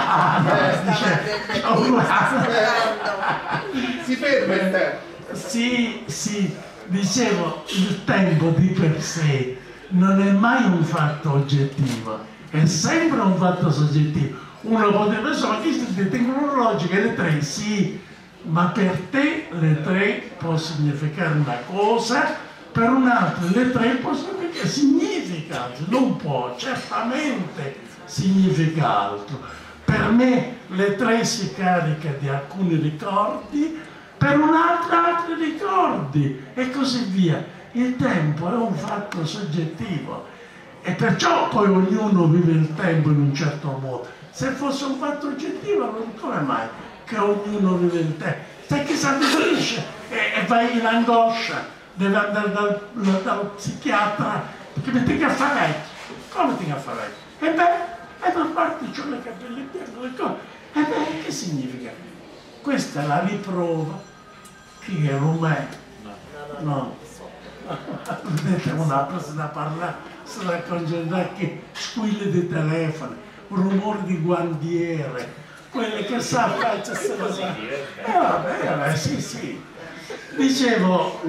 Speaker 1: Sto urlando.
Speaker 4: Si ferma il tempo.
Speaker 1: Sì, dicevo, il tempo di per sé non è mai un fatto oggettivo, è sempre un fatto soggettivo. Uno potrebbe pensare, ma chi ti tengo un orologio che le 3, sì, ma per te le 3 può significare una cosa, per un altro le 3 può significa altro, non può, certamente significa altro. per me le 3 si carica di alcuni ricordi, per un'altra altri ricordi e così via. Il tempo è un fatto soggettivo e perciò poi ognuno vive il tempo in un certo modo. Se fosse un fatto oggettivo, non come mai che ognuno vive il tempo? Se chi si avvicinisce e va in angoscia, deve andare dal psichiatra, perché mi dica fare come ti fare? E beh, per parte c'ho le capelli bianchi, le cose. E beh, che significa? Questa è la riprova che è rumeno. No. Vedete, una persona parla, si racconta che squilli di telefono, rumore di guandiere, quelle che sa faccia se lo sa. Vabbè, sì. Dicevo,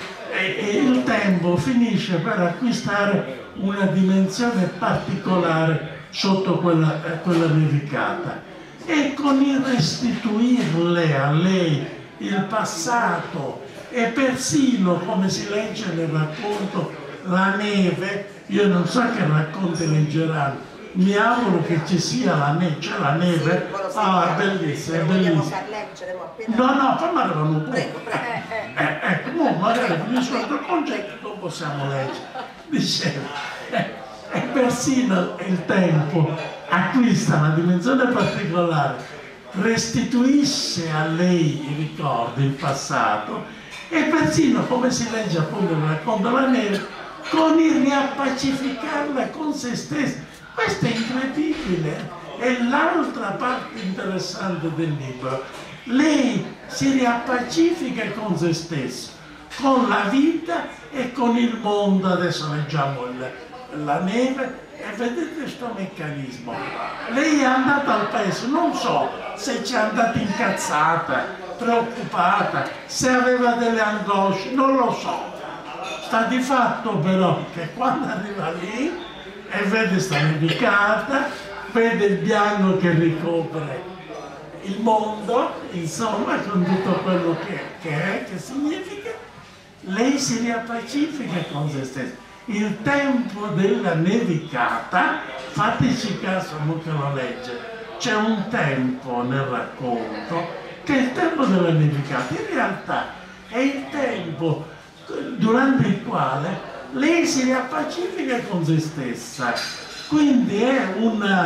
Speaker 1: il tempo finisce per acquistare una dimensione particolare sotto quella nevicata e con il restituirle a lei il passato e persino, come si legge nel racconto, la neve. Io non so che racconti leggeranno, mi auguro che ci sia la neve. C'è la neve? Ah, è bellissima, è bellissima. No, fammi arrivare un po'. Comunque magari finisco il concetto, dopo possiamo leggere. Dicevo, e persino il tempo acquista una dimensione particolare, restituisce a lei i ricordi, il passato, e persino, come si legge appunto nel racconto della neve, con il riappacificarla con se stessa. Questo è incredibile, è l'altra parte interessante del libro. Lei si riappacifica con se stessa, con la vita e con il mondo. Adesso leggiamo la neve e vedete questo meccanismo. Lei è andata al paese, non so se ci è andata incazzata, preoccupata, se aveva delle angosce, non lo so. Sta di fatto però che quando arriva lì e vede sta nevicata, vede il bianco che ricopre il mondo, insomma, con tutto quello che significa, lei si riappacifica con se stessa. Il tempo della nevicata, fateci caso, non che lo legge, c'è un tempo nel racconto che è il tempo della nevicata, in realtà è il tempo durante il quale lei si riappacifica con se stessa, quindi è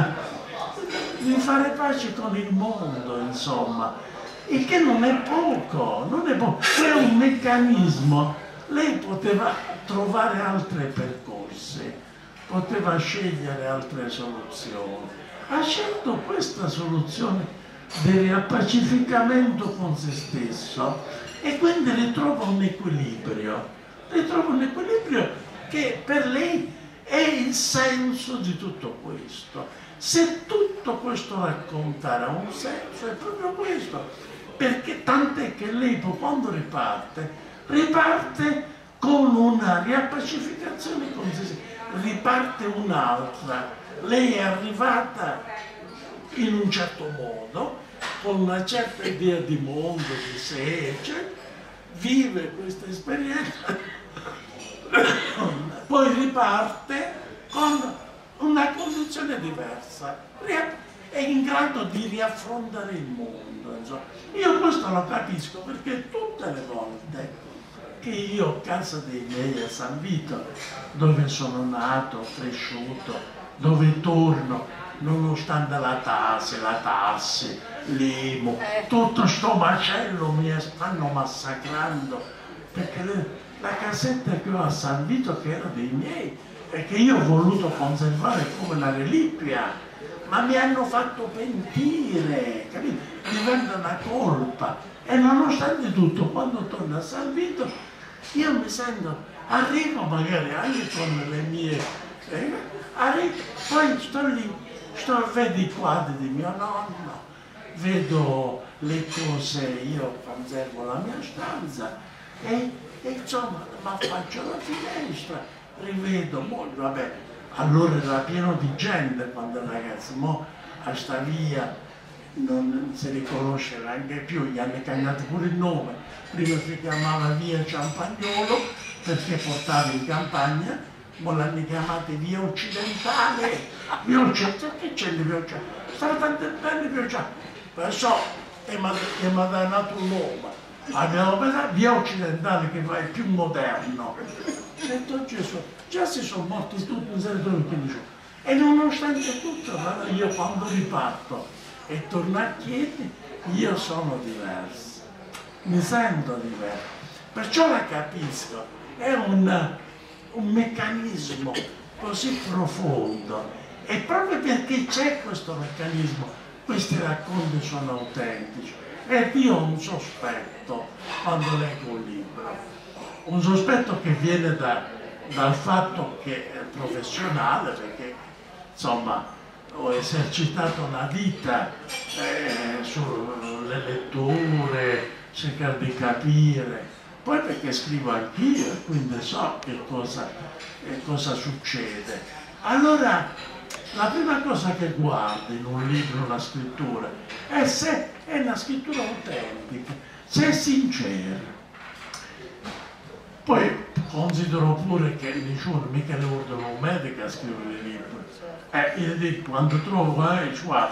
Speaker 1: di fare pace con il mondo, insomma, il che non è poco, è un meccanismo. Lei poteva trovare altri percorsi, poteva scegliere altre soluzioni, ha scelto questa soluzione del riappacificamento con se stesso e quindi ritrova un equilibrio che per lei è il senso di tutto questo. Se tutto questo raccontare ha un senso è proprio questo, perché tant'è che lei poi quando riparte con una riappacificazione con se stessa, riparte un'altra. Lei è arrivata in un certo modo, con una certa idea di mondo, di sé, eccetera, vive questa esperienza, poi riparte con una condizione diversa, è in grado di riaffrontare il mondo. Insomma. Io questo lo capisco perché tutte le volte che io a casa dei miei a San Vito, dove sono nato, cresciuto, dove torno, nonostante la tassi, l'IMU, tutto sto macello mi stanno massacrando, perché la casetta che ho a San Vito, che era dei miei e che io ho voluto conservare come una reliquia, ma mi hanno fatto pentire, capito? Diventa una colpa. E nonostante tutto, quando torno a San Vito, io mi sento, arrivo magari anche con le mie, poi sto lì, vedo i quadri di mio nonno, vedo le cose, io conservo la mia stanza e insomma, mi affaccio alla finestra, rivedo molto, vabbè, allora era pieno di gente quando ero ragazzo, mo a sta via non si riconosce neanche più, gli hanno cambiato pure il nome, prima si chiamava via Ciampagnolo perché portava in campagna ma l'hanno chiamata via occidentale, via occidentale, che c'è di via occidentale? Stanno tante belle via occidentale, perciò è nato un uomo, abbiamo pensato via occidentale che va il più moderno. Ho detto Gesù, già si sono morti tutti in serie e nonostante tutto, io quando riparto e torno a Chieti, io sono diverso, mi sento diverso, perciò la capisco, è un meccanismo così profondo e proprio perché c'è questo meccanismo, questi racconti sono autentici e io ho un sospetto quando leggo un libro, un sospetto che viene dal fatto che è professionale, perché insomma ho esercitato la vita sulle letture, cercare di capire, poi perché scrivo anch'io e quindi so che cosa succede. Allora la prima cosa che guardo in un libro, una scrittura, è se è una scrittura autentica, se è sincera. Poi considero pure che nessuno mica le ordina un medico a scrivere il libro. Io dico, quando trovo, guarda,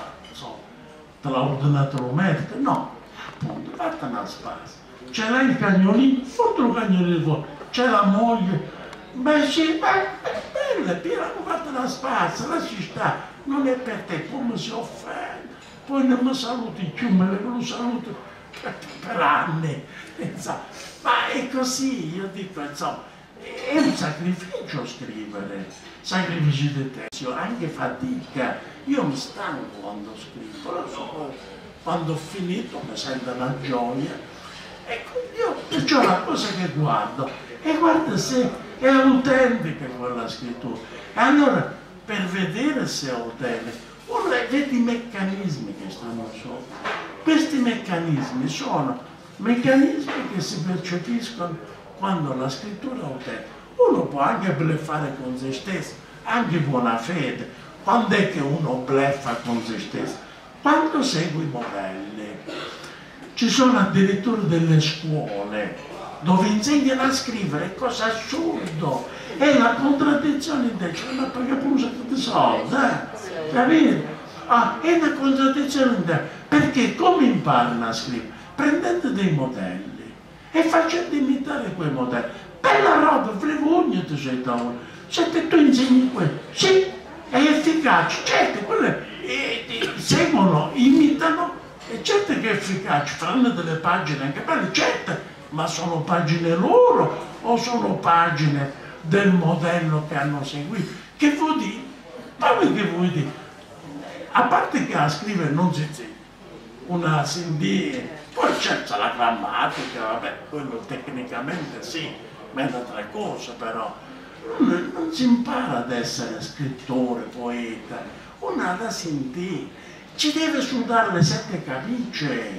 Speaker 1: te l'ha ordinato un medico? No, appunto, fatta una spasa. C'è là il cagnolino, foto il cagnolino fuori, c'è la moglie, beh sì, è bella, piena, fatta una spasa, lasci stare, non è per te, come si offende, poi non mi saluti più, me lo saluto per anni, insomma. Ma è così, io dico, insomma, è un sacrificio scrivere, sacrificio di tempo, anche fatica. Io mi stanco quando scrivo, lo so, quando ho finito mi sento una gioia. Ecco, io perciò la cosa che guardo, e guarda se è autentica quella scrittura. E allora, per vedere se è autentica, vedi i meccanismi che stanno sopra. Questi meccanismi sono meccanismi che si percepiscono quando la scrittura è autentica. Uno può anche bluffare con se stesso, anche buona fede. Quando è che uno bluffa con se stesso? Quando segue i modelli. Ci sono addirittura delle scuole dove insegnano a scrivere, è cosa assurdo, è la contraddizione intera, ma paga pure un sacco di soldi, capite? È una contraddizione intera, perché come imparano a scrivere? Prendendo dei modelli e facendo imitare quei modelli. Bella roba, vergognati se tu insegni quello, sì, è efficace, certo, quelle seguono, imitano, e certo che è efficace, faranno delle pagine anche belle, certo, ma sono pagine loro o sono pagine del modello che hanno seguito? Che vuol dire? Proprio che vuol dire? A parte che a scrivere non si insegna, una sindì, poi c'è la grammatica, vabbè, quello tecnicamente sì, ma è un'altra cosa però. Non si impara ad essere scrittore, poeta, uno ha da sentire, ci deve sudare le 7 camicie.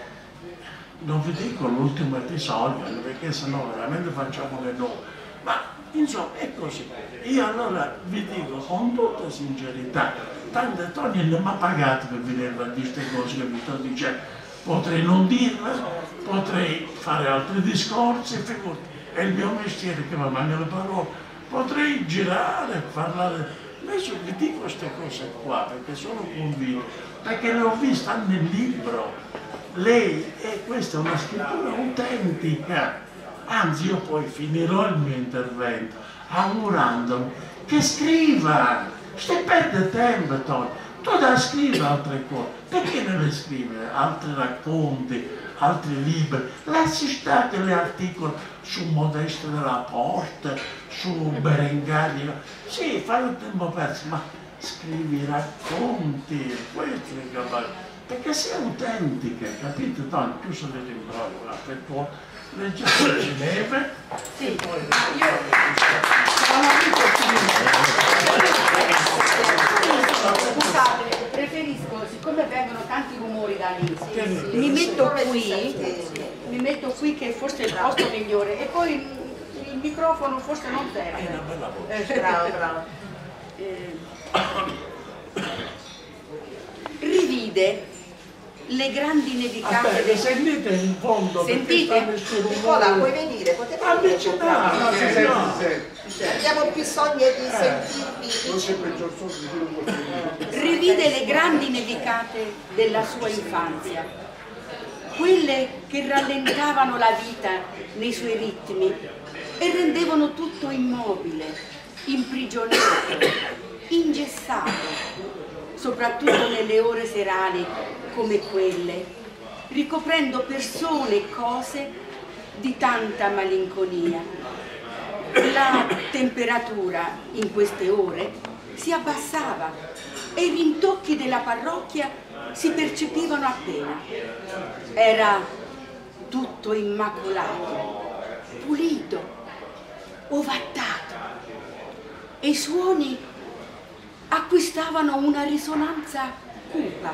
Speaker 1: Non vi dico l'ultimo episodio, perché sennò veramente facciamo le nuove, ma insomma è così. Io allora vi dico con tutta sincerità, tante Tony non mi ha pagato per venire a dire queste cose che vi sto dicendo, potrei non dirle, potrei fare altri discorsi, figurati, è il mio mestiere che mi manca le parole. Potrei girare, parlare, invece vi dico queste cose qua perché sono convinto, perché le ho viste nel libro. Lei, e questa è una scrittura autentica, anzi io poi finirò il mio intervento augurando che scriva, se perde tempo Tony, tu da scrivere altre cose, perché non le scrivere altri racconti, altri libri, lasci stare gli articoli su Modesto della Porta, su Berengario, sì, fai il tempo perso, ma scrivi racconti, questo è capace, perché sei autentica, capite? No, più sono le rimbroglio, affettuoso, leggete Ginevra, sì, e poi
Speaker 5: Scusate, preferisco, siccome vengono tanti rumori da lì, mi metto qui che forse è il posto migliore e poi il microfono forse non serve.
Speaker 1: è una bella voce.
Speaker 2: Bravo.
Speaker 5: Rivide le grandi nevicate.
Speaker 1: Aspetta, sentite in fondo,
Speaker 5: sentite?
Speaker 1: perché sta nessuno
Speaker 2: Nicola, puoi venire? Potete venire?
Speaker 1: avvicinare,
Speaker 4: No, si sente, si sente.
Speaker 2: Abbiamo bisogno di sentirvi.
Speaker 4: Non c'è peggior solo di più.
Speaker 5: Rivide le grandi nevicate della sua infanzia, quelle che rallentavano la vita nei suoi ritmi e rendevano tutto immobile, imprigionato, ingessato, soprattutto nelle ore serali come quelle, ricoprendo persone e cose di tanta malinconia. La temperatura in queste ore si abbassava e i rintocchi della parrocchia si percepivano appena. Era tutto immacolato, pulito, ovattato e i suoni acquistavano una risonanza cupa.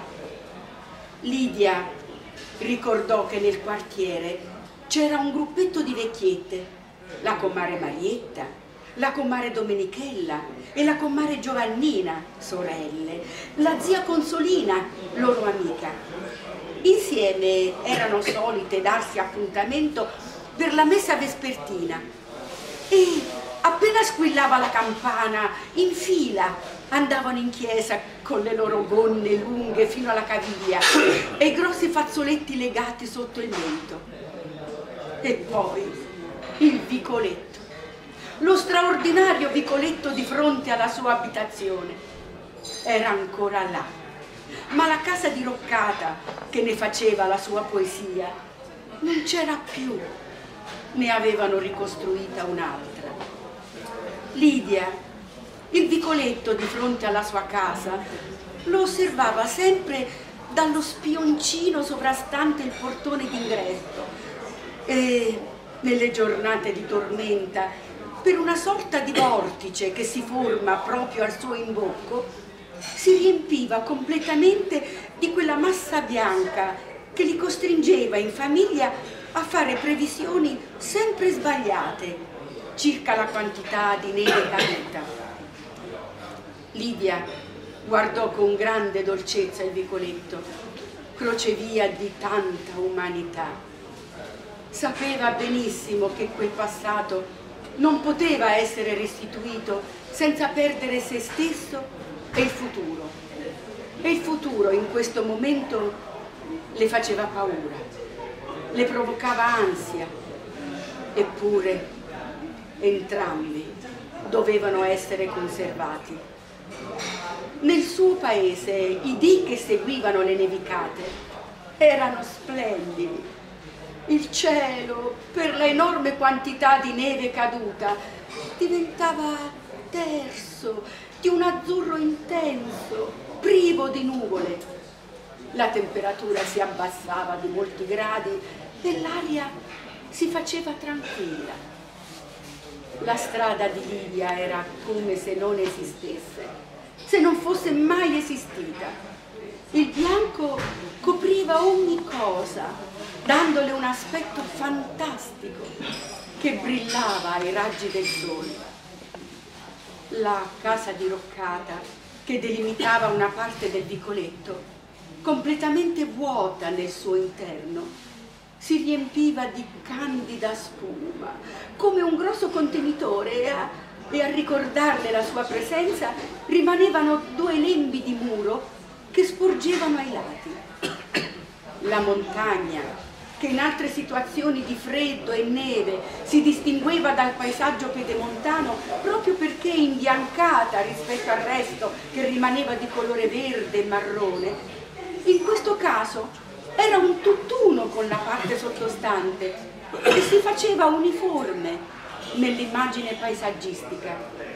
Speaker 5: Lidia ricordò che nel quartiere c'era un gruppetto di vecchiette, la comare Marietta, la comare Domenichella e la comare Giovannina, sorelle, la zia Consolina, loro amica. Insieme erano solite darsi appuntamento per la messa vespertina e appena squillava la campana, in fila andavano in chiesa con le loro gonne lunghe fino alla caviglia e i grossi fazzoletti legati sotto il mento. E poi il vicoletto, lo straordinario vicoletto di fronte alla sua abitazione. Era ancora là, ma la casa diroccata che ne faceva la sua poesia non c'era più, ne avevano ricostruita un'altra. Lidia, il vicoletto di fronte alla sua casa, lo osservava sempre dallo spioncino sovrastante il portone d'ingresso e nelle giornate di tormenta, per una sorta di vortice che si forma proprio al suo imbocco, si riempiva completamente di quella massa bianca che li costringeva in famiglia a fare previsioni sempre sbagliate circa la quantità di neve caduta. Lidia guardò con grande dolcezza il vicoletto, crocevia di tanta umanità. Sapeva benissimo che quel passato non poteva essere restituito senza perdere se stesso e il futuro. E il futuro in questo momento le faceva paura, le provocava ansia, eppure entrambi dovevano essere conservati. Nel suo paese i dì che seguivano le nevicate erano splendidi. Il cielo, per l'enorme quantità di neve caduta, diventava terso, di un azzurro intenso, privo di nuvole. La temperatura si abbassava di molti gradi e l'aria si faceva tranquilla. La strada di Lidia era come se non esistesse, se non fosse mai esistita. Il bianco copriva ogni cosa, dandole un aspetto fantastico che brillava ai raggi del sole. La casa diroccata che delimitava una parte del vicoletto, completamente vuota nel suo interno, si riempiva di candida spuma, come un grosso contenitore, e a ricordarle la sua presenza rimanevano due lembi di muro che sporgevano ai lati. La montagna, che in altre situazioni di freddo e neve si distingueva dal paesaggio pedemontano proprio perché imbiancata rispetto al resto che rimaneva di colore verde e marrone, in questo caso era un tutt'uno con la parte sottostante e si faceva uniforme nell'immagine paesaggistica.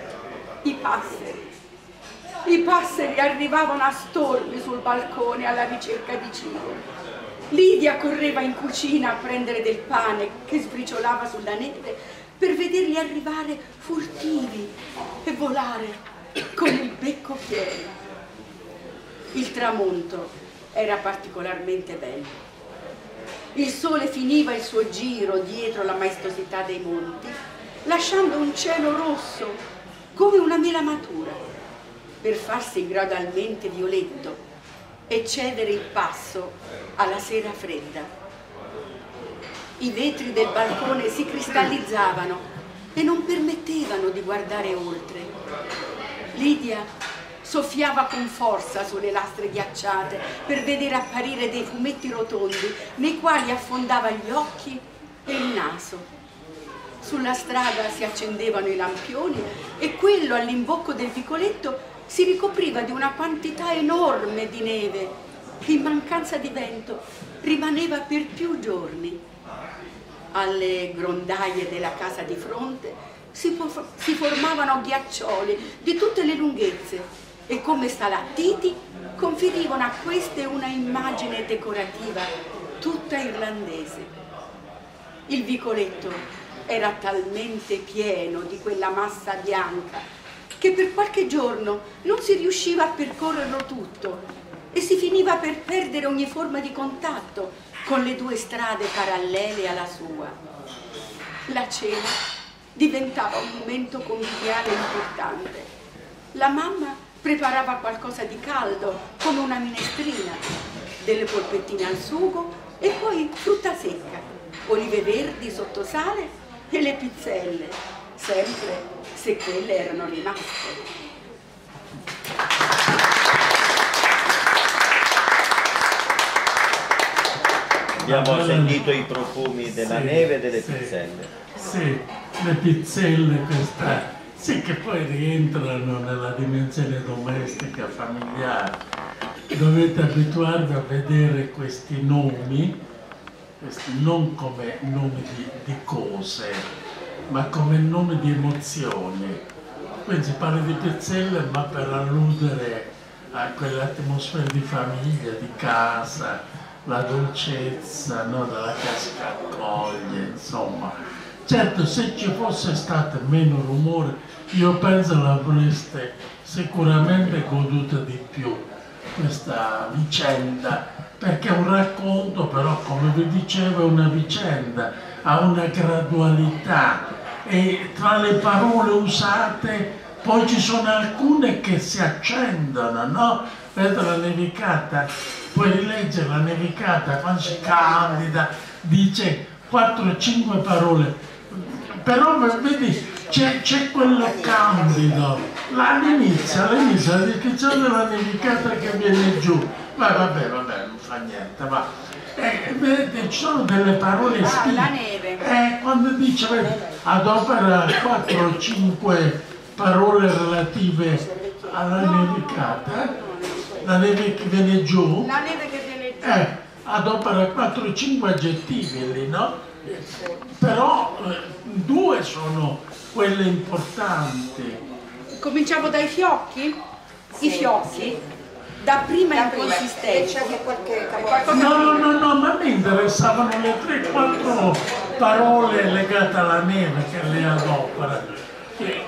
Speaker 5: I passeri arrivavano a stormi sul balcone alla ricerca di cibo. Lidia correva in cucina a prendere del pane che sbriciolava sulla neve per vederli arrivare furtivi e volare con il becco pieno. Il tramonto era particolarmente bello. Il sole finiva il suo giro dietro la maestosità dei monti, lasciando un cielo rosso come una mela matura, per farsi gradualmente violetto e cedere il passo alla sera fredda. I vetri del balcone si cristallizzavano e non permettevano di guardare oltre. Lidia soffiava con forza sulle lastre ghiacciate per vedere apparire dei fumetti rotondi nei quali affondava gli occhi e il naso. Sulla strada si accendevano i lampioni e quello all'imbocco del vicoletto si ricopriva di una quantità enorme di neve che in mancanza di vento rimaneva per più giorni. Alle grondaie della casa di fronte si formavano ghiaccioli di tutte le lunghezze e come stalattiti conferivano a queste una immagine decorativa tutta irlandese. Il vicoletto era talmente pieno di quella massa bianca che per qualche giorno non si riusciva a percorrerlo tutto e si finiva per perdere ogni forma di contatto con le due strade parallele alla sua. La cena diventava un momento conviviale importante. La mamma preparava qualcosa di caldo, come una minestrina, delle polpettine al sugo e poi frutta secca, olive verdi sotto sale e le pizzelle, sempre se quelle erano rimaste.
Speaker 6: Abbiamo sentito i profumi della neve e delle pizzelle.
Speaker 1: Sì, le pizzelle, questa, sì, che poi rientrano nella dimensione domestica, familiare. Dovete abituarvi a vedere questi nomi non come nomi di cose, ma come nomi di emozioni. Quindi si parla di pizzelle, ma per alludere a quell'atmosfera di famiglia, di casa, la dolcezza, no, della casa che accoglie, insomma. Certo, se ci fosse stato meno rumore, io penso l'avreste sicuramente goduta di più questa vicenda, perché è un racconto, però come vi dicevo è una vicenda, ha una gradualità e tra le parole usate poi ci sono alcune che si accendono, no? Vedete la nevicata, puoi rileggere la nevicata quando si candida, dice 4-5 parole, però vedi c'è quello candido, all'inizio la descrizione della nevicata che viene giù. Vabbè, non fa niente, va. Vedete, ci sono delle parole scritte.
Speaker 5: La neve.
Speaker 1: Quando dice, adopera 4 o 5 parole relative alla nevicata, la neve che viene giù.
Speaker 5: La neve che viene giù.
Speaker 1: Adopera 4 o 5 aggettivi lì, no? Però 2 sono quelle importanti.
Speaker 5: Cominciamo dai fiocchi?
Speaker 2: Sì,
Speaker 5: I fiocchi?
Speaker 2: sì.
Speaker 5: Dapprima
Speaker 2: Da
Speaker 5: in
Speaker 2: prima,
Speaker 5: consistenza.
Speaker 2: c'è anche qualche
Speaker 1: No, ma mi interessavano le 3-4 parole legate alla neve che lei adopera. Che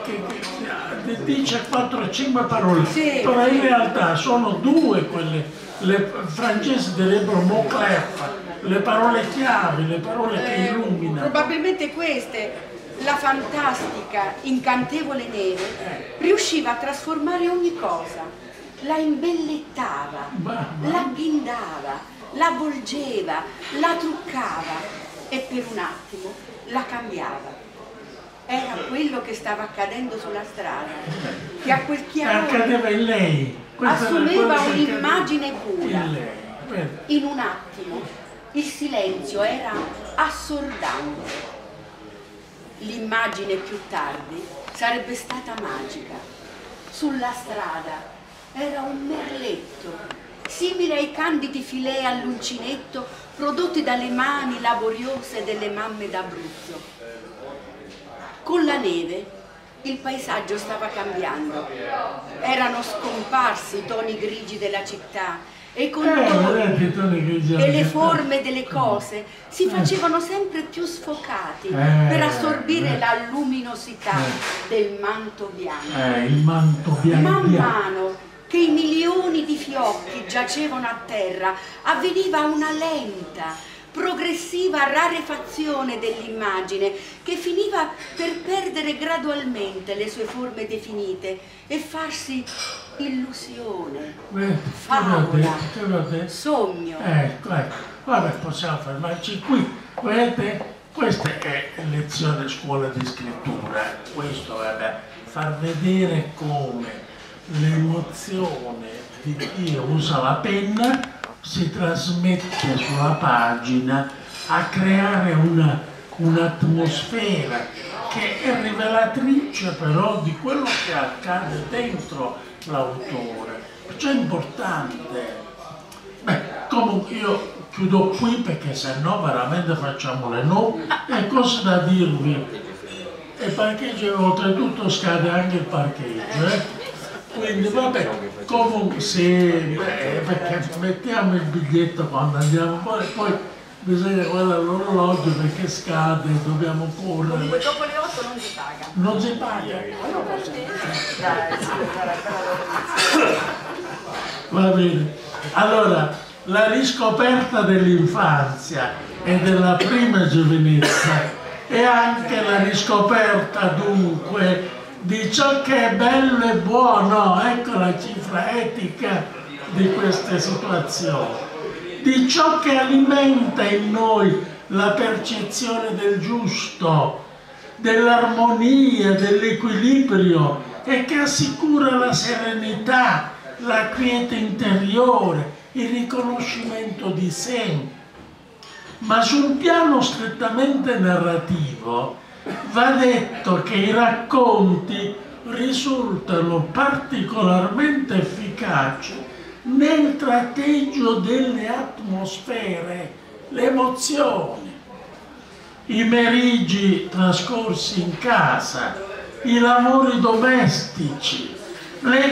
Speaker 1: dice 4-5 parole,
Speaker 5: sì,
Speaker 1: però in realtà sono 2 quelle, le francesi direbbero mot-clef, le parole chiavi, le parole che illuminano.
Speaker 5: Probabilmente queste. La fantastica, incantevole neve riusciva a trasformare ogni cosa, la imbellettava, la ghindava, la avvolgeva, la truccava e per un attimo la cambiava. Era quello che stava accadendo sulla strada, che a quel chiarore
Speaker 1: accadeva in lei.
Speaker 5: assumeva un'immagine pura. In un attimo il silenzio era assordante. L'immagine più tardi sarebbe stata magica. Sulla strada era un merletto, simile ai candidi filè all'uncinetto prodotti dalle mani laboriose delle mamme d'Abruzzo. Con la neve il paesaggio stava cambiando. Erano scomparsi i toni grigi della città e i contorni e le forme delle cose si facevano sempre più sfocati per assorbire la luminosità del manto bianco.
Speaker 1: Il manto bianco.
Speaker 5: Man mano che i milioni di fiocchi giacevano a terra, avveniva una lenta, progressiva rarefazione dell'immagine che finiva per perdere gradualmente le sue forme definite e farsi illusione, favola, sogno.
Speaker 1: Ecco, vabbè, possiamo fermarci qui. Vedete, Questa è lezione scuola di scrittura, questo vabbè, far vedere come l'emozione di chi usa la penna si trasmette sulla pagina a creare un'atmosfera che è rivelatrice però di quello che accade dentro l'autore. Perciò è importante. Beh, comunque io chiudo qui perché se no veramente facciamo le 9 e cose da dirvi. E il parcheggio oltretutto scade anche il parcheggio. Quindi vabbè, comunque sì, perché mettiamo il biglietto quando andiamo fuori, poi bisogna guardare l'orologio perché scade, dobbiamo correre.
Speaker 5: Comunque dopo le 8 non si paga.
Speaker 1: Non si paga. Va bene. Allora, la riscoperta dell'infanzia e della prima giovinezza e anche la riscoperta dunque di ciò che è bello e buono, ecco la cifra etica di queste situazioni, di ciò che alimenta in noi la percezione del giusto, dell'armonia, dell'equilibrio e che assicura la serenità, la quiete interiore, il riconoscimento di sé. Ma sul piano strettamente narrativo va detto che i racconti risultano particolarmente efficaci nel tratteggio delle atmosfere, le emozioni, i meriggi trascorsi in casa, i lavori domestici, le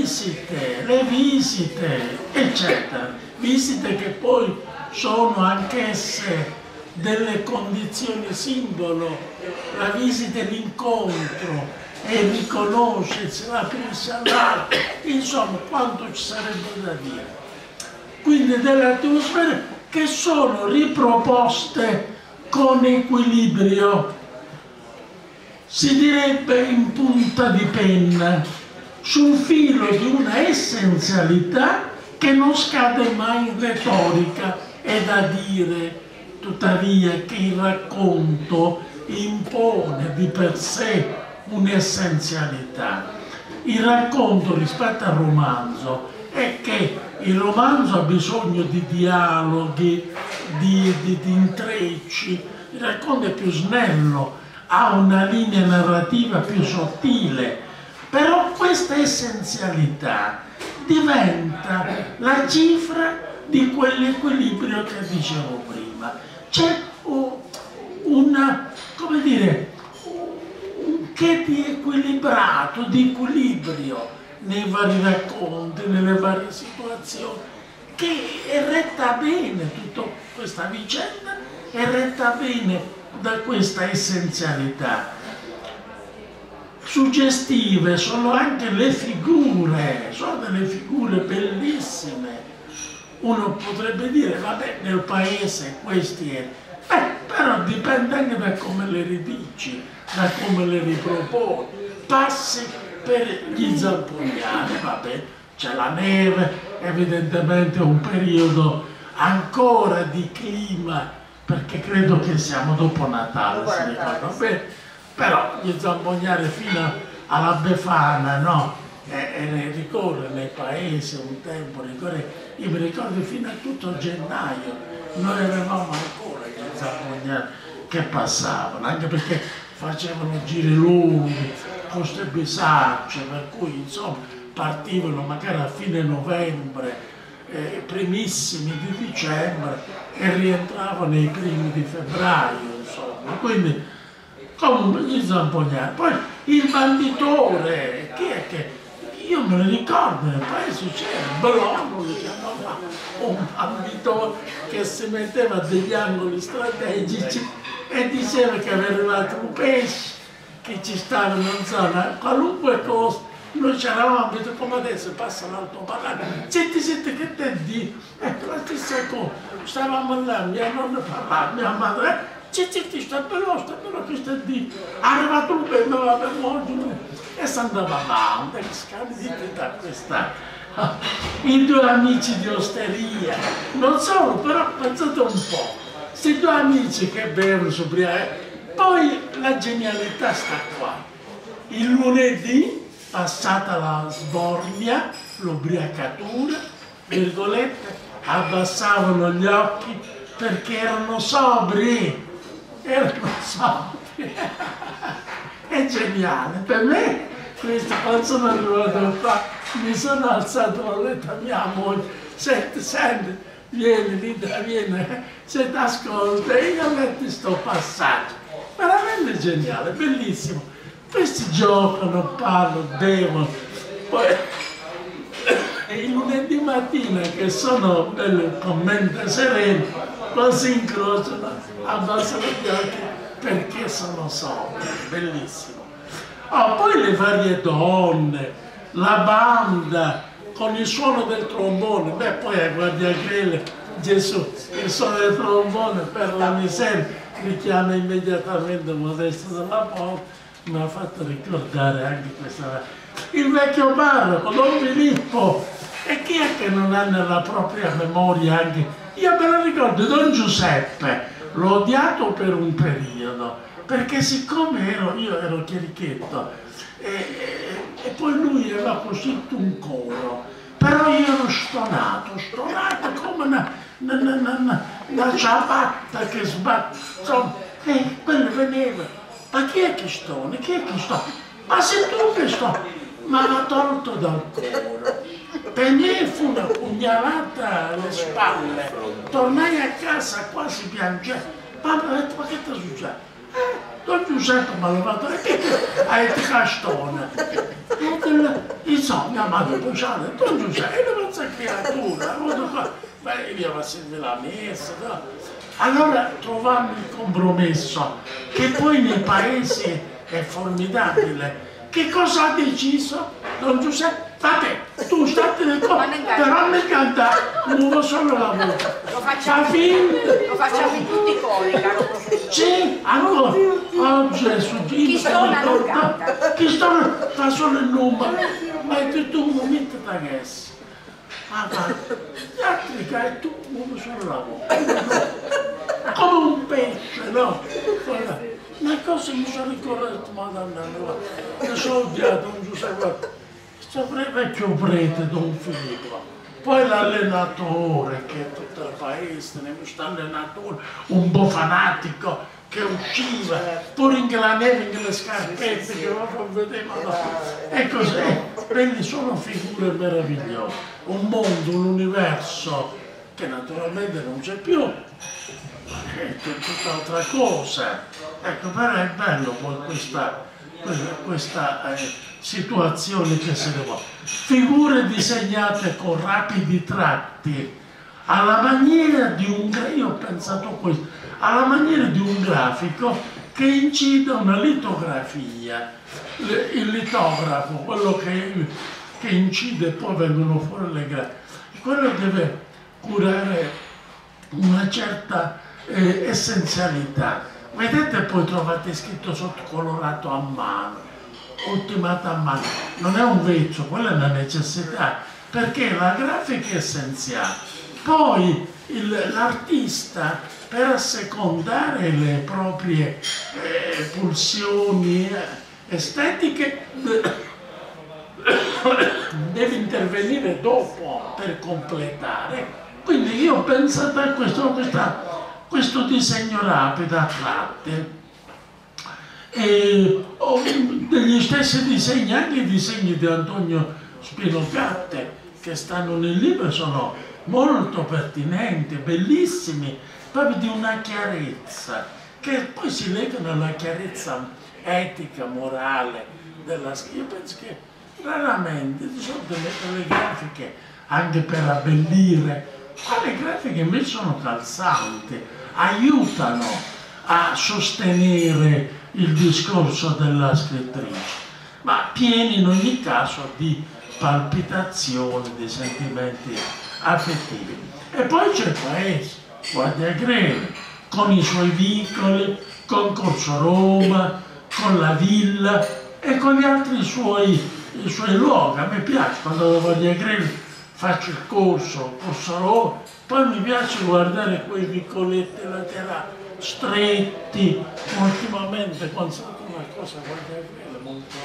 Speaker 1: visite, eccetera. Visite che poi sono anch'esse delle condizioni simbolo, la visita e l'incontro e riconoscersi la prima all'altro, insomma quanto ci sarebbe da dire. Quindi delle atmosfere che sono riproposte con equilibrio, si direbbe in punta di penna, sul filo di una essenzialità che non scade mai in retorica. È da dire tuttavia che il racconto impone di per sé un'essenzialità. Il racconto rispetto al romanzo è che il romanzo ha bisogno di dialoghi, di intrecci, il racconto è più snello, ha una linea narrativa più sottile, però questa essenzialità diventa la cifra di quell'equilibrio che dicevo prima. C'è come dire, un che di equilibrato, di equilibrio nei vari racconti, nelle varie situazioni, che è retta bene, tutta questa vicenda è retta bene da questa essenzialità. Suggestive sono anche le figure, sono delle figure bellissime. Uno potrebbe dire, vabbè, nel paese questi è... però dipende anche da come le ridici, da come le riproponi. Passi per gli zampognari, vabbè, c'è la neve, evidentemente è un periodo ancora di clima, perché credo che siamo dopo Natale, si ricorda bene, però gli zampognari fino alla Befana, no? E ricorre nei paesi un tempo, io mi ricordo fino a tutto gennaio noi avevamo ancora gli zampognari che passavano, anche perché facevano giri lunghi, queste bisacce, per cui insomma partivano magari a fine novembre, primissimi di dicembre e rientravano i primi di febbraio, insomma, quindi comunque gli zampognari. Poi il banditore, chi è che... Io me lo ricordo, nel paese c'era Blongo, che chiamava un banditore che si metteva a degli angoli strategici e diceva che aveva arrivato un pesce, che ci stava in una zona, qualunque cosa. Noi c'eravamo, come adesso passa l'altoparlante, senti che te di, ecco la stessa cosa, stavamo là, mia nonna parlava, mia madre, sta bello che sta di, arrivato un bene, aveva morto, e si andava avanti, scanditi da questa. I due amici di osteria, non solo, però pensate un po', Questi due amici che bevono su poi la genialità sta qua. Il lunedì, passata la sbornia, l'ubriacatura, virgolette, abbassavano gli occhi perché erano sobri. Erano sobri. È geniale. Per me, questo, quando sono arrivato qua, mi sono alzato e ho detto a mia moglie, senti, vieni, senti, ascolta, e io metti sto passaggio. Veramente geniale, bellissimo. Questi giocano, parlano, bevono. Poi il lunedì mattina, che sono con mente serena, poi si incrociano, abbassano gli occhi perché sono sobri. Bellissimo. Oh, poi le varie donne, la banda con il suono del trombone. Beh, poi a Guardia Grele, Gesù, il suono del trombone per la miseria richiama immediatamente Modesto della Porta. Mi ha fatto ricordare anche questa. Il vecchio parroco, Don Filippo, e chi è che non ha nella propria memoria anche? Io me lo ricordo, Don Giuseppe, l'ho odiato per un periodo, perché siccome io ero chierichetto, e poi lui aveva costruito un coro, però io ero stonato come una ciabatta che sbatte, insomma, e quello veniva. Ma chi è che stona? Ma sei tu che stona? Ma l'ha tolto dal coro. Per me fu una pugnalata alle spalle. Tornai a casa quasi piangendo. Mamma ha detto, ma che ti è successo? Don Giuseppe mi ha levato le pippe, hai detto castone. Insomma, mia madre punciata, Don Giuseppe, è una pazza creatura, beh, io va a servire la messa, no? Allora trovammo il compromesso, che poi nei paesi è formidabile. Che cosa ha deciso Don Giuseppe? Vabbè, tu state nel corpo, però mi cantare, muovo solo la voce.
Speaker 5: Lo facciamo in tutti i cori, caro professore.
Speaker 1: Sì, ancora. Oh Gesù,
Speaker 5: chi stona non canta.
Speaker 1: Chi stona fa solo il numero, ma è tutto un momento da guess. Ah, gli altri che tu muovi solo la voce. Come un pesce, no? Ma cosa mi sono ricordato, madonna mia, mi sono odiato, non so se guarda. Questo vecchio prete, Don Filippo, poi l'allenatore che è tutto il paese, questo allenatore, un po' fanatico che usciva, pure in la neve, in le scarpette, che non vedevano. E così, quelli sono figure meravigliose. Un mondo, un universo che naturalmente non c'è più, è tutt'altra cosa. Ecco, però è bello poi questa situazione che si deve. Figure disegnate con rapidi tratti, alla maniera di io ho pensato questo, alla maniera di un grafico che incide una litografia. Il litografo, quello che incide e poi vengono fuori le grafiche, quello deve curare una certa essenzialità. Vedete, poi trovate scritto sotto colorato a mano, ultimato a mano. Non è un vezzo, quella è una necessità, perché la grafica è essenziale. Poi l'artista, per assecondare le proprie pulsioni estetiche, deve intervenire dopo per completare. Quindi io ho pensato a questo disegno rapido a tratti, e degli stessi disegni, anche i disegni di Antonio Spinogatte che stanno nel libro sono molto pertinenti, bellissimi, proprio di una chiarezza che poi si legano alla chiarezza etica, morale della scrittura. Io penso che raramente, di solito mettono le grafiche anche per abbellire. Quelle grafiche invece sono calzanti, aiutano a sostenere il discorso della scrittrice, ma pieni in ogni caso di palpitazioni, di sentimenti affettivi. E poi c'è il paese, Guardia Grele, con i suoi vicoli, con Corso Roma, con la villa e con gli altri suoi luoghi. A me piace quando la Guardia Grele faccio il corso lavoro, poi mi piace guardare quei vicoletti laterali stretti. Ultimamente quando sento una cosa guardare quella molto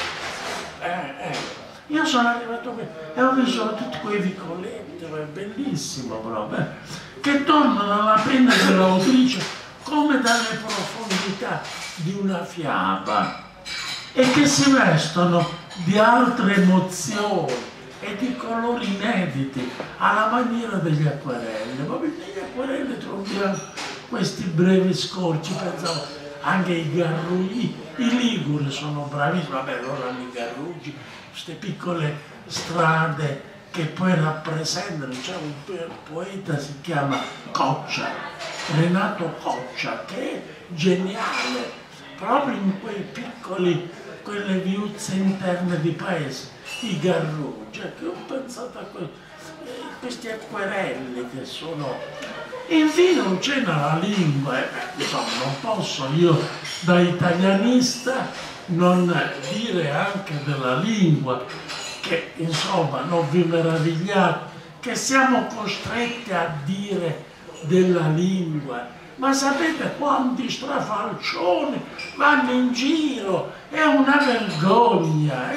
Speaker 1: io sono arrivato qui e ho visto tutti quei vicoletti, è bellissimo proprio, che tornano alla penna dell'autrice come dalle profondità di una fiaba e che si vestono di altre emozioni e di colori inediti alla maniera degli acquarelli. Proprio negli acquarelli troviamo questi brevi scorci, pensavo anche i garrugli, i liguri sono bravissimi, vabbè loro hanno i garruggi, queste piccole strade che poi rappresentano, c'è un poeta si chiama Coccia, Renato Coccia, che è geniale proprio in quei piccoli, quelle viuzze interne di paese, i garruggi, che ho pensato a questi acquerelli che sono. Infine non c'è la lingua, insomma non posso io da italianista non dire anche della lingua, che insomma non vi meravigliate che siamo costretti a dire della lingua, ma sapete quanti strafalcioni vanno in giro? È una vergogna,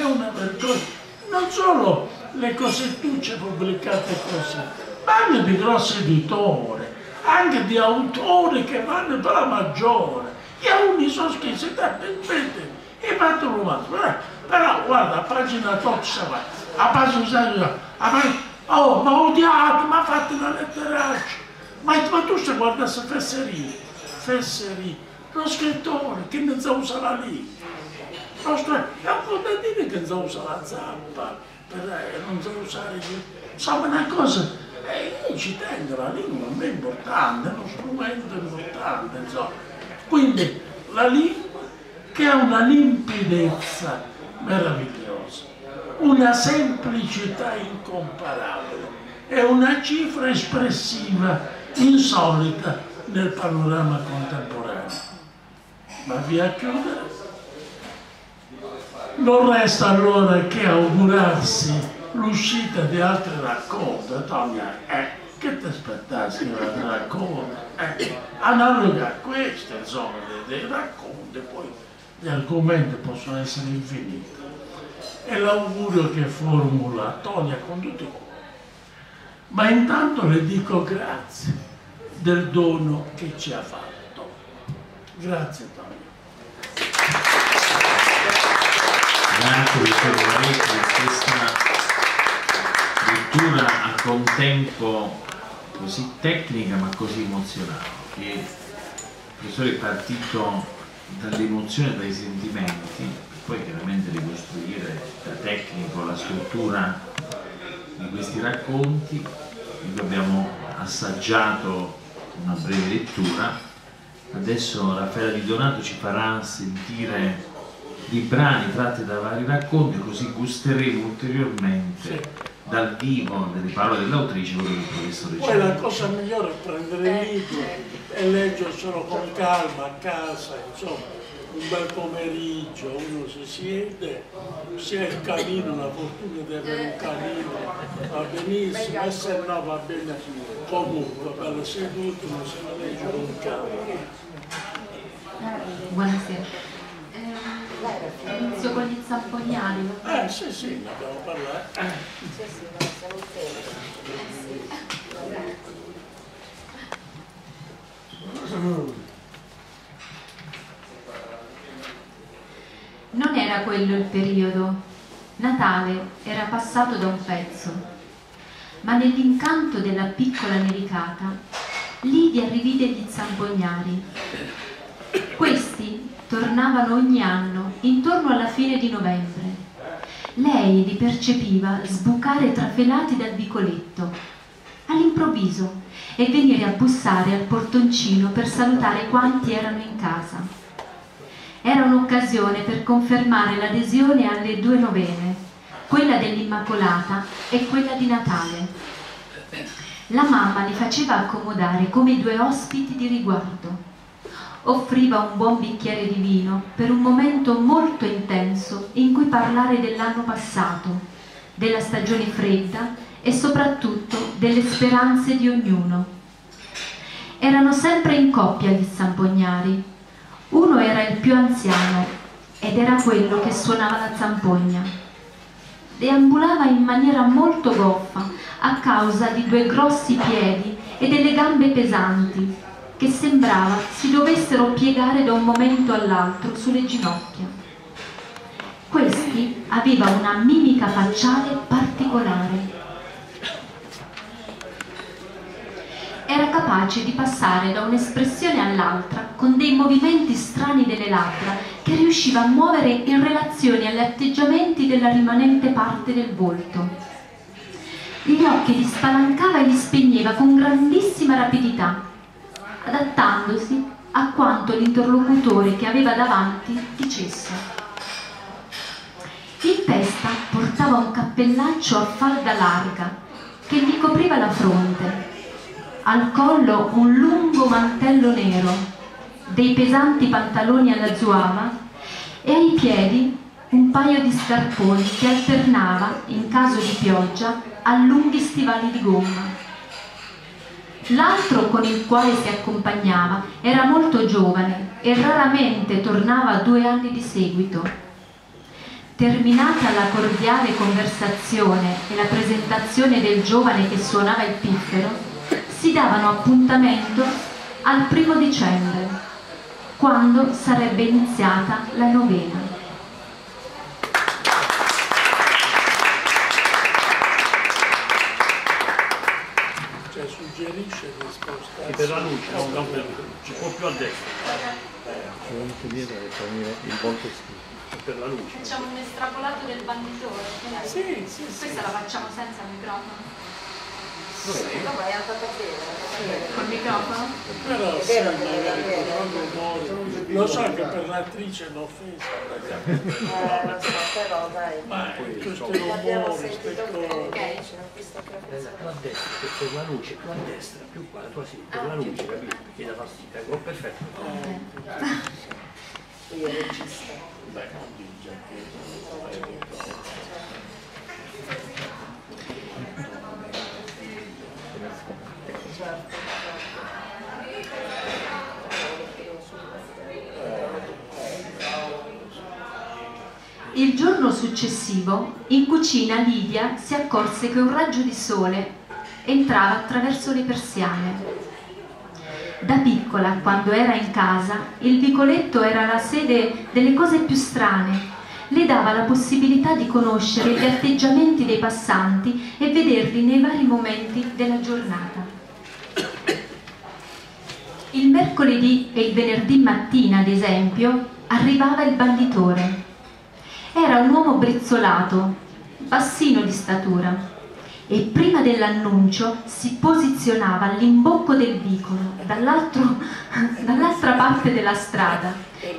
Speaker 1: non solo le cosettucce pubblicate così, ma anche di grossi editori, anche di autori che vanno per la maggiore. Io uni sono scritti, e fatto però guarda, a pagina 12, a pagina 6, oh, ma ho odiato, ma fate una letteraccia. Ma tu stai guardando Fesseri, lo scrittore che non sa usare la lingua, è un contadino che non sa usare la zappa, non sa usare, insomma una cosa, io ci tengo, la lingua è importante, è uno strumento importante, insomma. Quindi la lingua che ha una limpidezza meravigliosa, una semplicità incomparabile e una cifra espressiva insolita nel panorama contemporaneo. Ma via a chiudere. Non resta allora che augurarsi l'uscita di altri racconti. Tonia, che ti aspettassi di racconti? Analoghi a questo, insomma, dei racconti, poi gli argomenti possono essere infiniti. È l'augurio che formula Tonia con tutti voi. Ma intanto le dico grazie del dono che ci ha fatto. Grazie Tonia.
Speaker 3: Grazie Vittorio Moretti per questa lettura a contempo così tecnica ma così emozionale, che il professore è partito dall'emozione, dai sentimenti, poi chiaramente ricostruire da tecnico la struttura di questi racconti, di cui abbiamo assaggiato una breve lettura. Adesso Raffaella Di Donato ci farà sentire i brani tratti da vari racconti, così gusteremo ulteriormente dal vivo delle parole dell'autrice quello del professore.
Speaker 1: Poi la cosa migliore è prendere il libro e leggerselo con calma a casa, insomma, un bel pomeriggio, uno si siede, se è il canino, la fortuna di avere un canino, va benissimo, e se no va bene comunque, bello seduto, uno se la legge con calma.
Speaker 7: Buonasera. Inizio con gli zampognari.
Speaker 1: Sì, ne abbiamo parlato.
Speaker 7: Non era quello il periodo. Natale era passato da un pezzo, ma nell'incanto della piccola nevicata Lidia rivide gli zampognari. Questi tornavano ogni anno intorno alla fine di novembre. Lei li percepiva sbucare trafelati dal vicoletto all'improvviso e venire a bussare al portoncino per salutare quanti erano in casa. Era un'occasione per confermare l'adesione alle due novene, quella dell'Immacolata e quella di Natale. La mamma li faceva accomodare come due ospiti di riguardo. Offriva un buon bicchiere di vino per un momento molto intenso in cui parlare dell'anno passato, della stagione fredda e soprattutto delle speranze di ognuno. Erano sempre in coppia gli zampognari. Uno era il più anziano ed era quello che suonava la zampogna. Deambulava in maniera molto goffa a causa di 2 grossi piedi e delle gambe pesanti che sembrava si dovessero piegare da un momento all'altro sulle ginocchia. Questi aveva una mimica facciale particolare. Era capace di passare da un'espressione all'altra con dei movimenti strani delle labbra che riusciva a muovere in relazione agli atteggiamenti della rimanente parte del volto. Gli occhi li spalancava e li spegneva con grandissima rapidità, adattandosi a quanto l'interlocutore che aveva davanti dicesse. In testa portava un cappellaccio a falda larga che gli copriva la fronte. Al collo un lungo mantello nero, dei pesanti pantaloni alla zuava e ai piedi un paio di scarponi che alternava, in caso di pioggia, a lunghi stivali di gomma. L'altro con il quale si accompagnava era molto giovane e raramente tornava 2 anni di seguito. Terminata la cordiale conversazione e la presentazione del giovane che suonava il piffero, si davano appuntamento al 1° dicembre, quando sarebbe iniziata la novena.
Speaker 1: Cioè suggerisce di spostarsi
Speaker 4: per la luce, non per la luce, un po' più a destra.
Speaker 6: Il volto schifo.
Speaker 4: Per la luce.
Speaker 7: Facciamo un estrapolato del banditore.
Speaker 1: Sì, sì, sì.
Speaker 7: Questa la facciamo senza microfono.
Speaker 2: No, ma è andata bene.
Speaker 7: Col microfono?
Speaker 1: Però
Speaker 2: È
Speaker 1: sì,
Speaker 2: vero,
Speaker 1: magari
Speaker 2: è vero.
Speaker 1: con modo. Lo so che per l'attrice è un'offesa,
Speaker 2: Lo so, però dai.
Speaker 1: ma questo
Speaker 2: L'abbiamo
Speaker 1: rumore,
Speaker 2: sentito
Speaker 1: queste cose.
Speaker 2: bene, c'è questa creazione.
Speaker 4: A destra, per la luce, più a destra, più qua, tua sì, per la luce, capito? Perché dà fastidio. Oh, perfetto.
Speaker 2: Io regista.
Speaker 1: Beh, non dice che
Speaker 7: Il giorno successivo, in cucina Lidia si accorse che un raggio di sole entrava attraverso le persiane. Da piccola, quando era in casa, il vicoletto era la sede delle cose più strane. Le dava la possibilità di conoscere gli atteggiamenti dei passanti e vederli nei vari momenti della giornata. Il mercoledì e il venerdì mattina, ad esempio, arrivava il banditore. Era un uomo brizzolato, bassino di statura, e prima dell'annuncio si posizionava all'imbocco del vicolo, dall'altra parte della strada.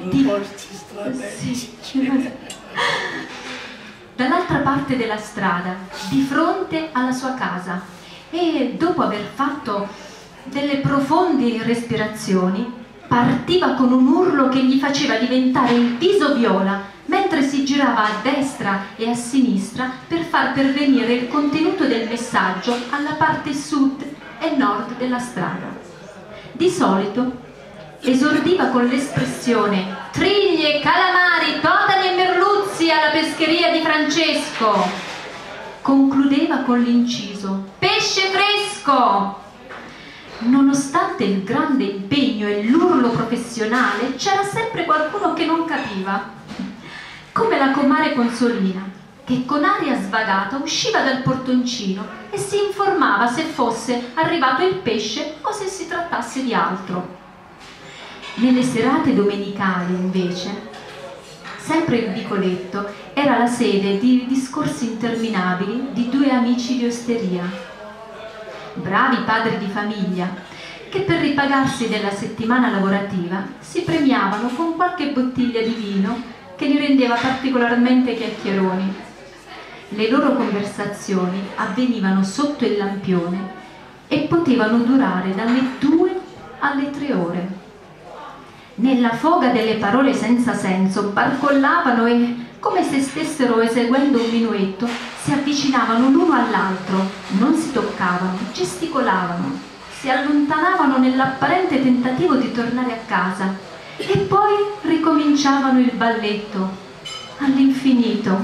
Speaker 7: Dall'altra parte della strada, di fronte alla sua casa, e dopo aver fatto delle profonde respirazioni, partiva con un urlo che gli faceva diventare il viso viola, mentre si girava a destra e a sinistra per far pervenire il contenuto del messaggio alla parte sud e nord della strada. Di solito esordiva con l'espressione «Triglie, calamari, totani e merluzzi alla pescheria di Francesco». Concludeva con l'inciso «Pesce fresco!». Nonostante il grande impegno e l'urlo professionale, c'era sempre qualcuno che non capiva, come la comare Consolina, che con aria svagata usciva dal portoncino e si informava se fosse arrivato il pesce o se si trattasse di altro. Nelle serate domenicali, invece, sempre il vicoletto era la sede di discorsi interminabili di 2 amici di osteria, bravi padri di famiglia, che per ripagarsi della settimana lavorativa si premiavano con qualche bottiglia di vino che li rendeva particolarmente chiacchieroni. Le loro conversazioni avvenivano sotto il lampione e potevano durare dalle 2 alle 3 ore. Nella foga delle parole senza senso barcollavano e, come se stessero eseguendo un minuetto, Si avvicinavano l'uno all'altro, non si toccavano, gesticolavano, si allontanavano nell'apparente tentativo di tornare a casa e poi ricominciavano il balletto all'infinito.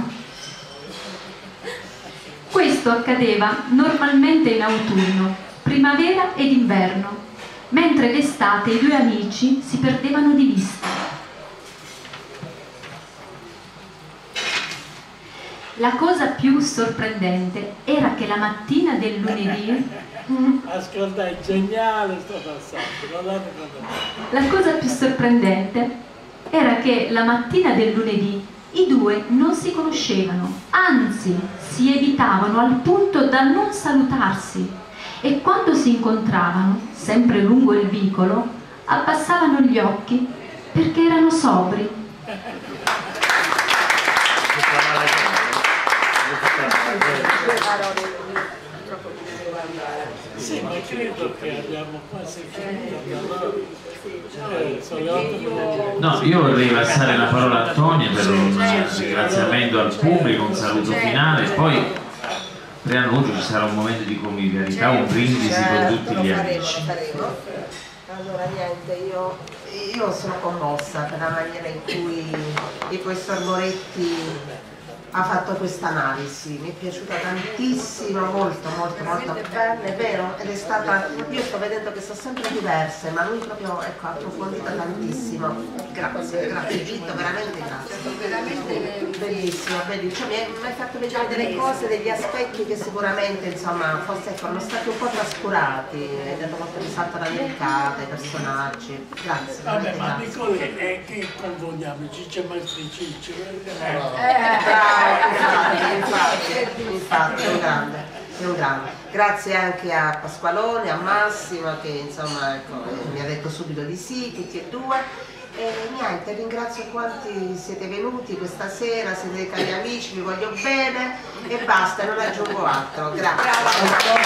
Speaker 7: Questo accadeva normalmente in autunno, primavera ed inverno, mentre d'estate i due amici si perdevano di vista. La cosa più sorprendente era che la mattina del lunedì...
Speaker 8: Ascolta, è geniale sto passaggio.
Speaker 7: La cosa più sorprendente era che la mattina del lunedì i due non si conoscevano, anzi si evitavano al punto da non salutarsi, e quando si incontravano, sempre lungo il vicolo, abbassavano gli occhi perché erano sobri.
Speaker 8: Sì, ma credo che abbiamo quasi finito.
Speaker 3: No, io vorrei passare la parola a Antonia per un ringraziamento al pubblico, un saluto finale, poi preannuncio ci sarà un momento di convivialità, un brindisi con tutti gli amici.
Speaker 2: Allora niente, io sono commossa per la maniera in cui il professor Moretti ha fatto questa analisi, mi è piaciuta tantissimo, molto bella, è vero, ed è stata, io sto vedendo che sono sempre diverse, ma lui proprio, ecco, ha approfondito tantissimo. Grazie Vito, veramente grazie. Bellissimo, bellissimo. Cioè, mi hai fatto vedere delle cose, degli aspetti che sicuramente, insomma, forse ecco, sono stati un po' trascurati, hai dato molto risalto alla mercata, ai personaggi. Grazie.
Speaker 8: Vabbè, ma Nicole che convogliamo, Ciccio Maestri Ciccio.
Speaker 2: Infatti, è un grande. Grazie anche a Pasqualone, a Massimo che insomma ecco, mi ha detto subito di sì, tutti e due. E niente, ringrazio quanti siete venuti questa sera, siete dei cari amici, vi voglio bene e basta, non aggiungo altro. Grazie.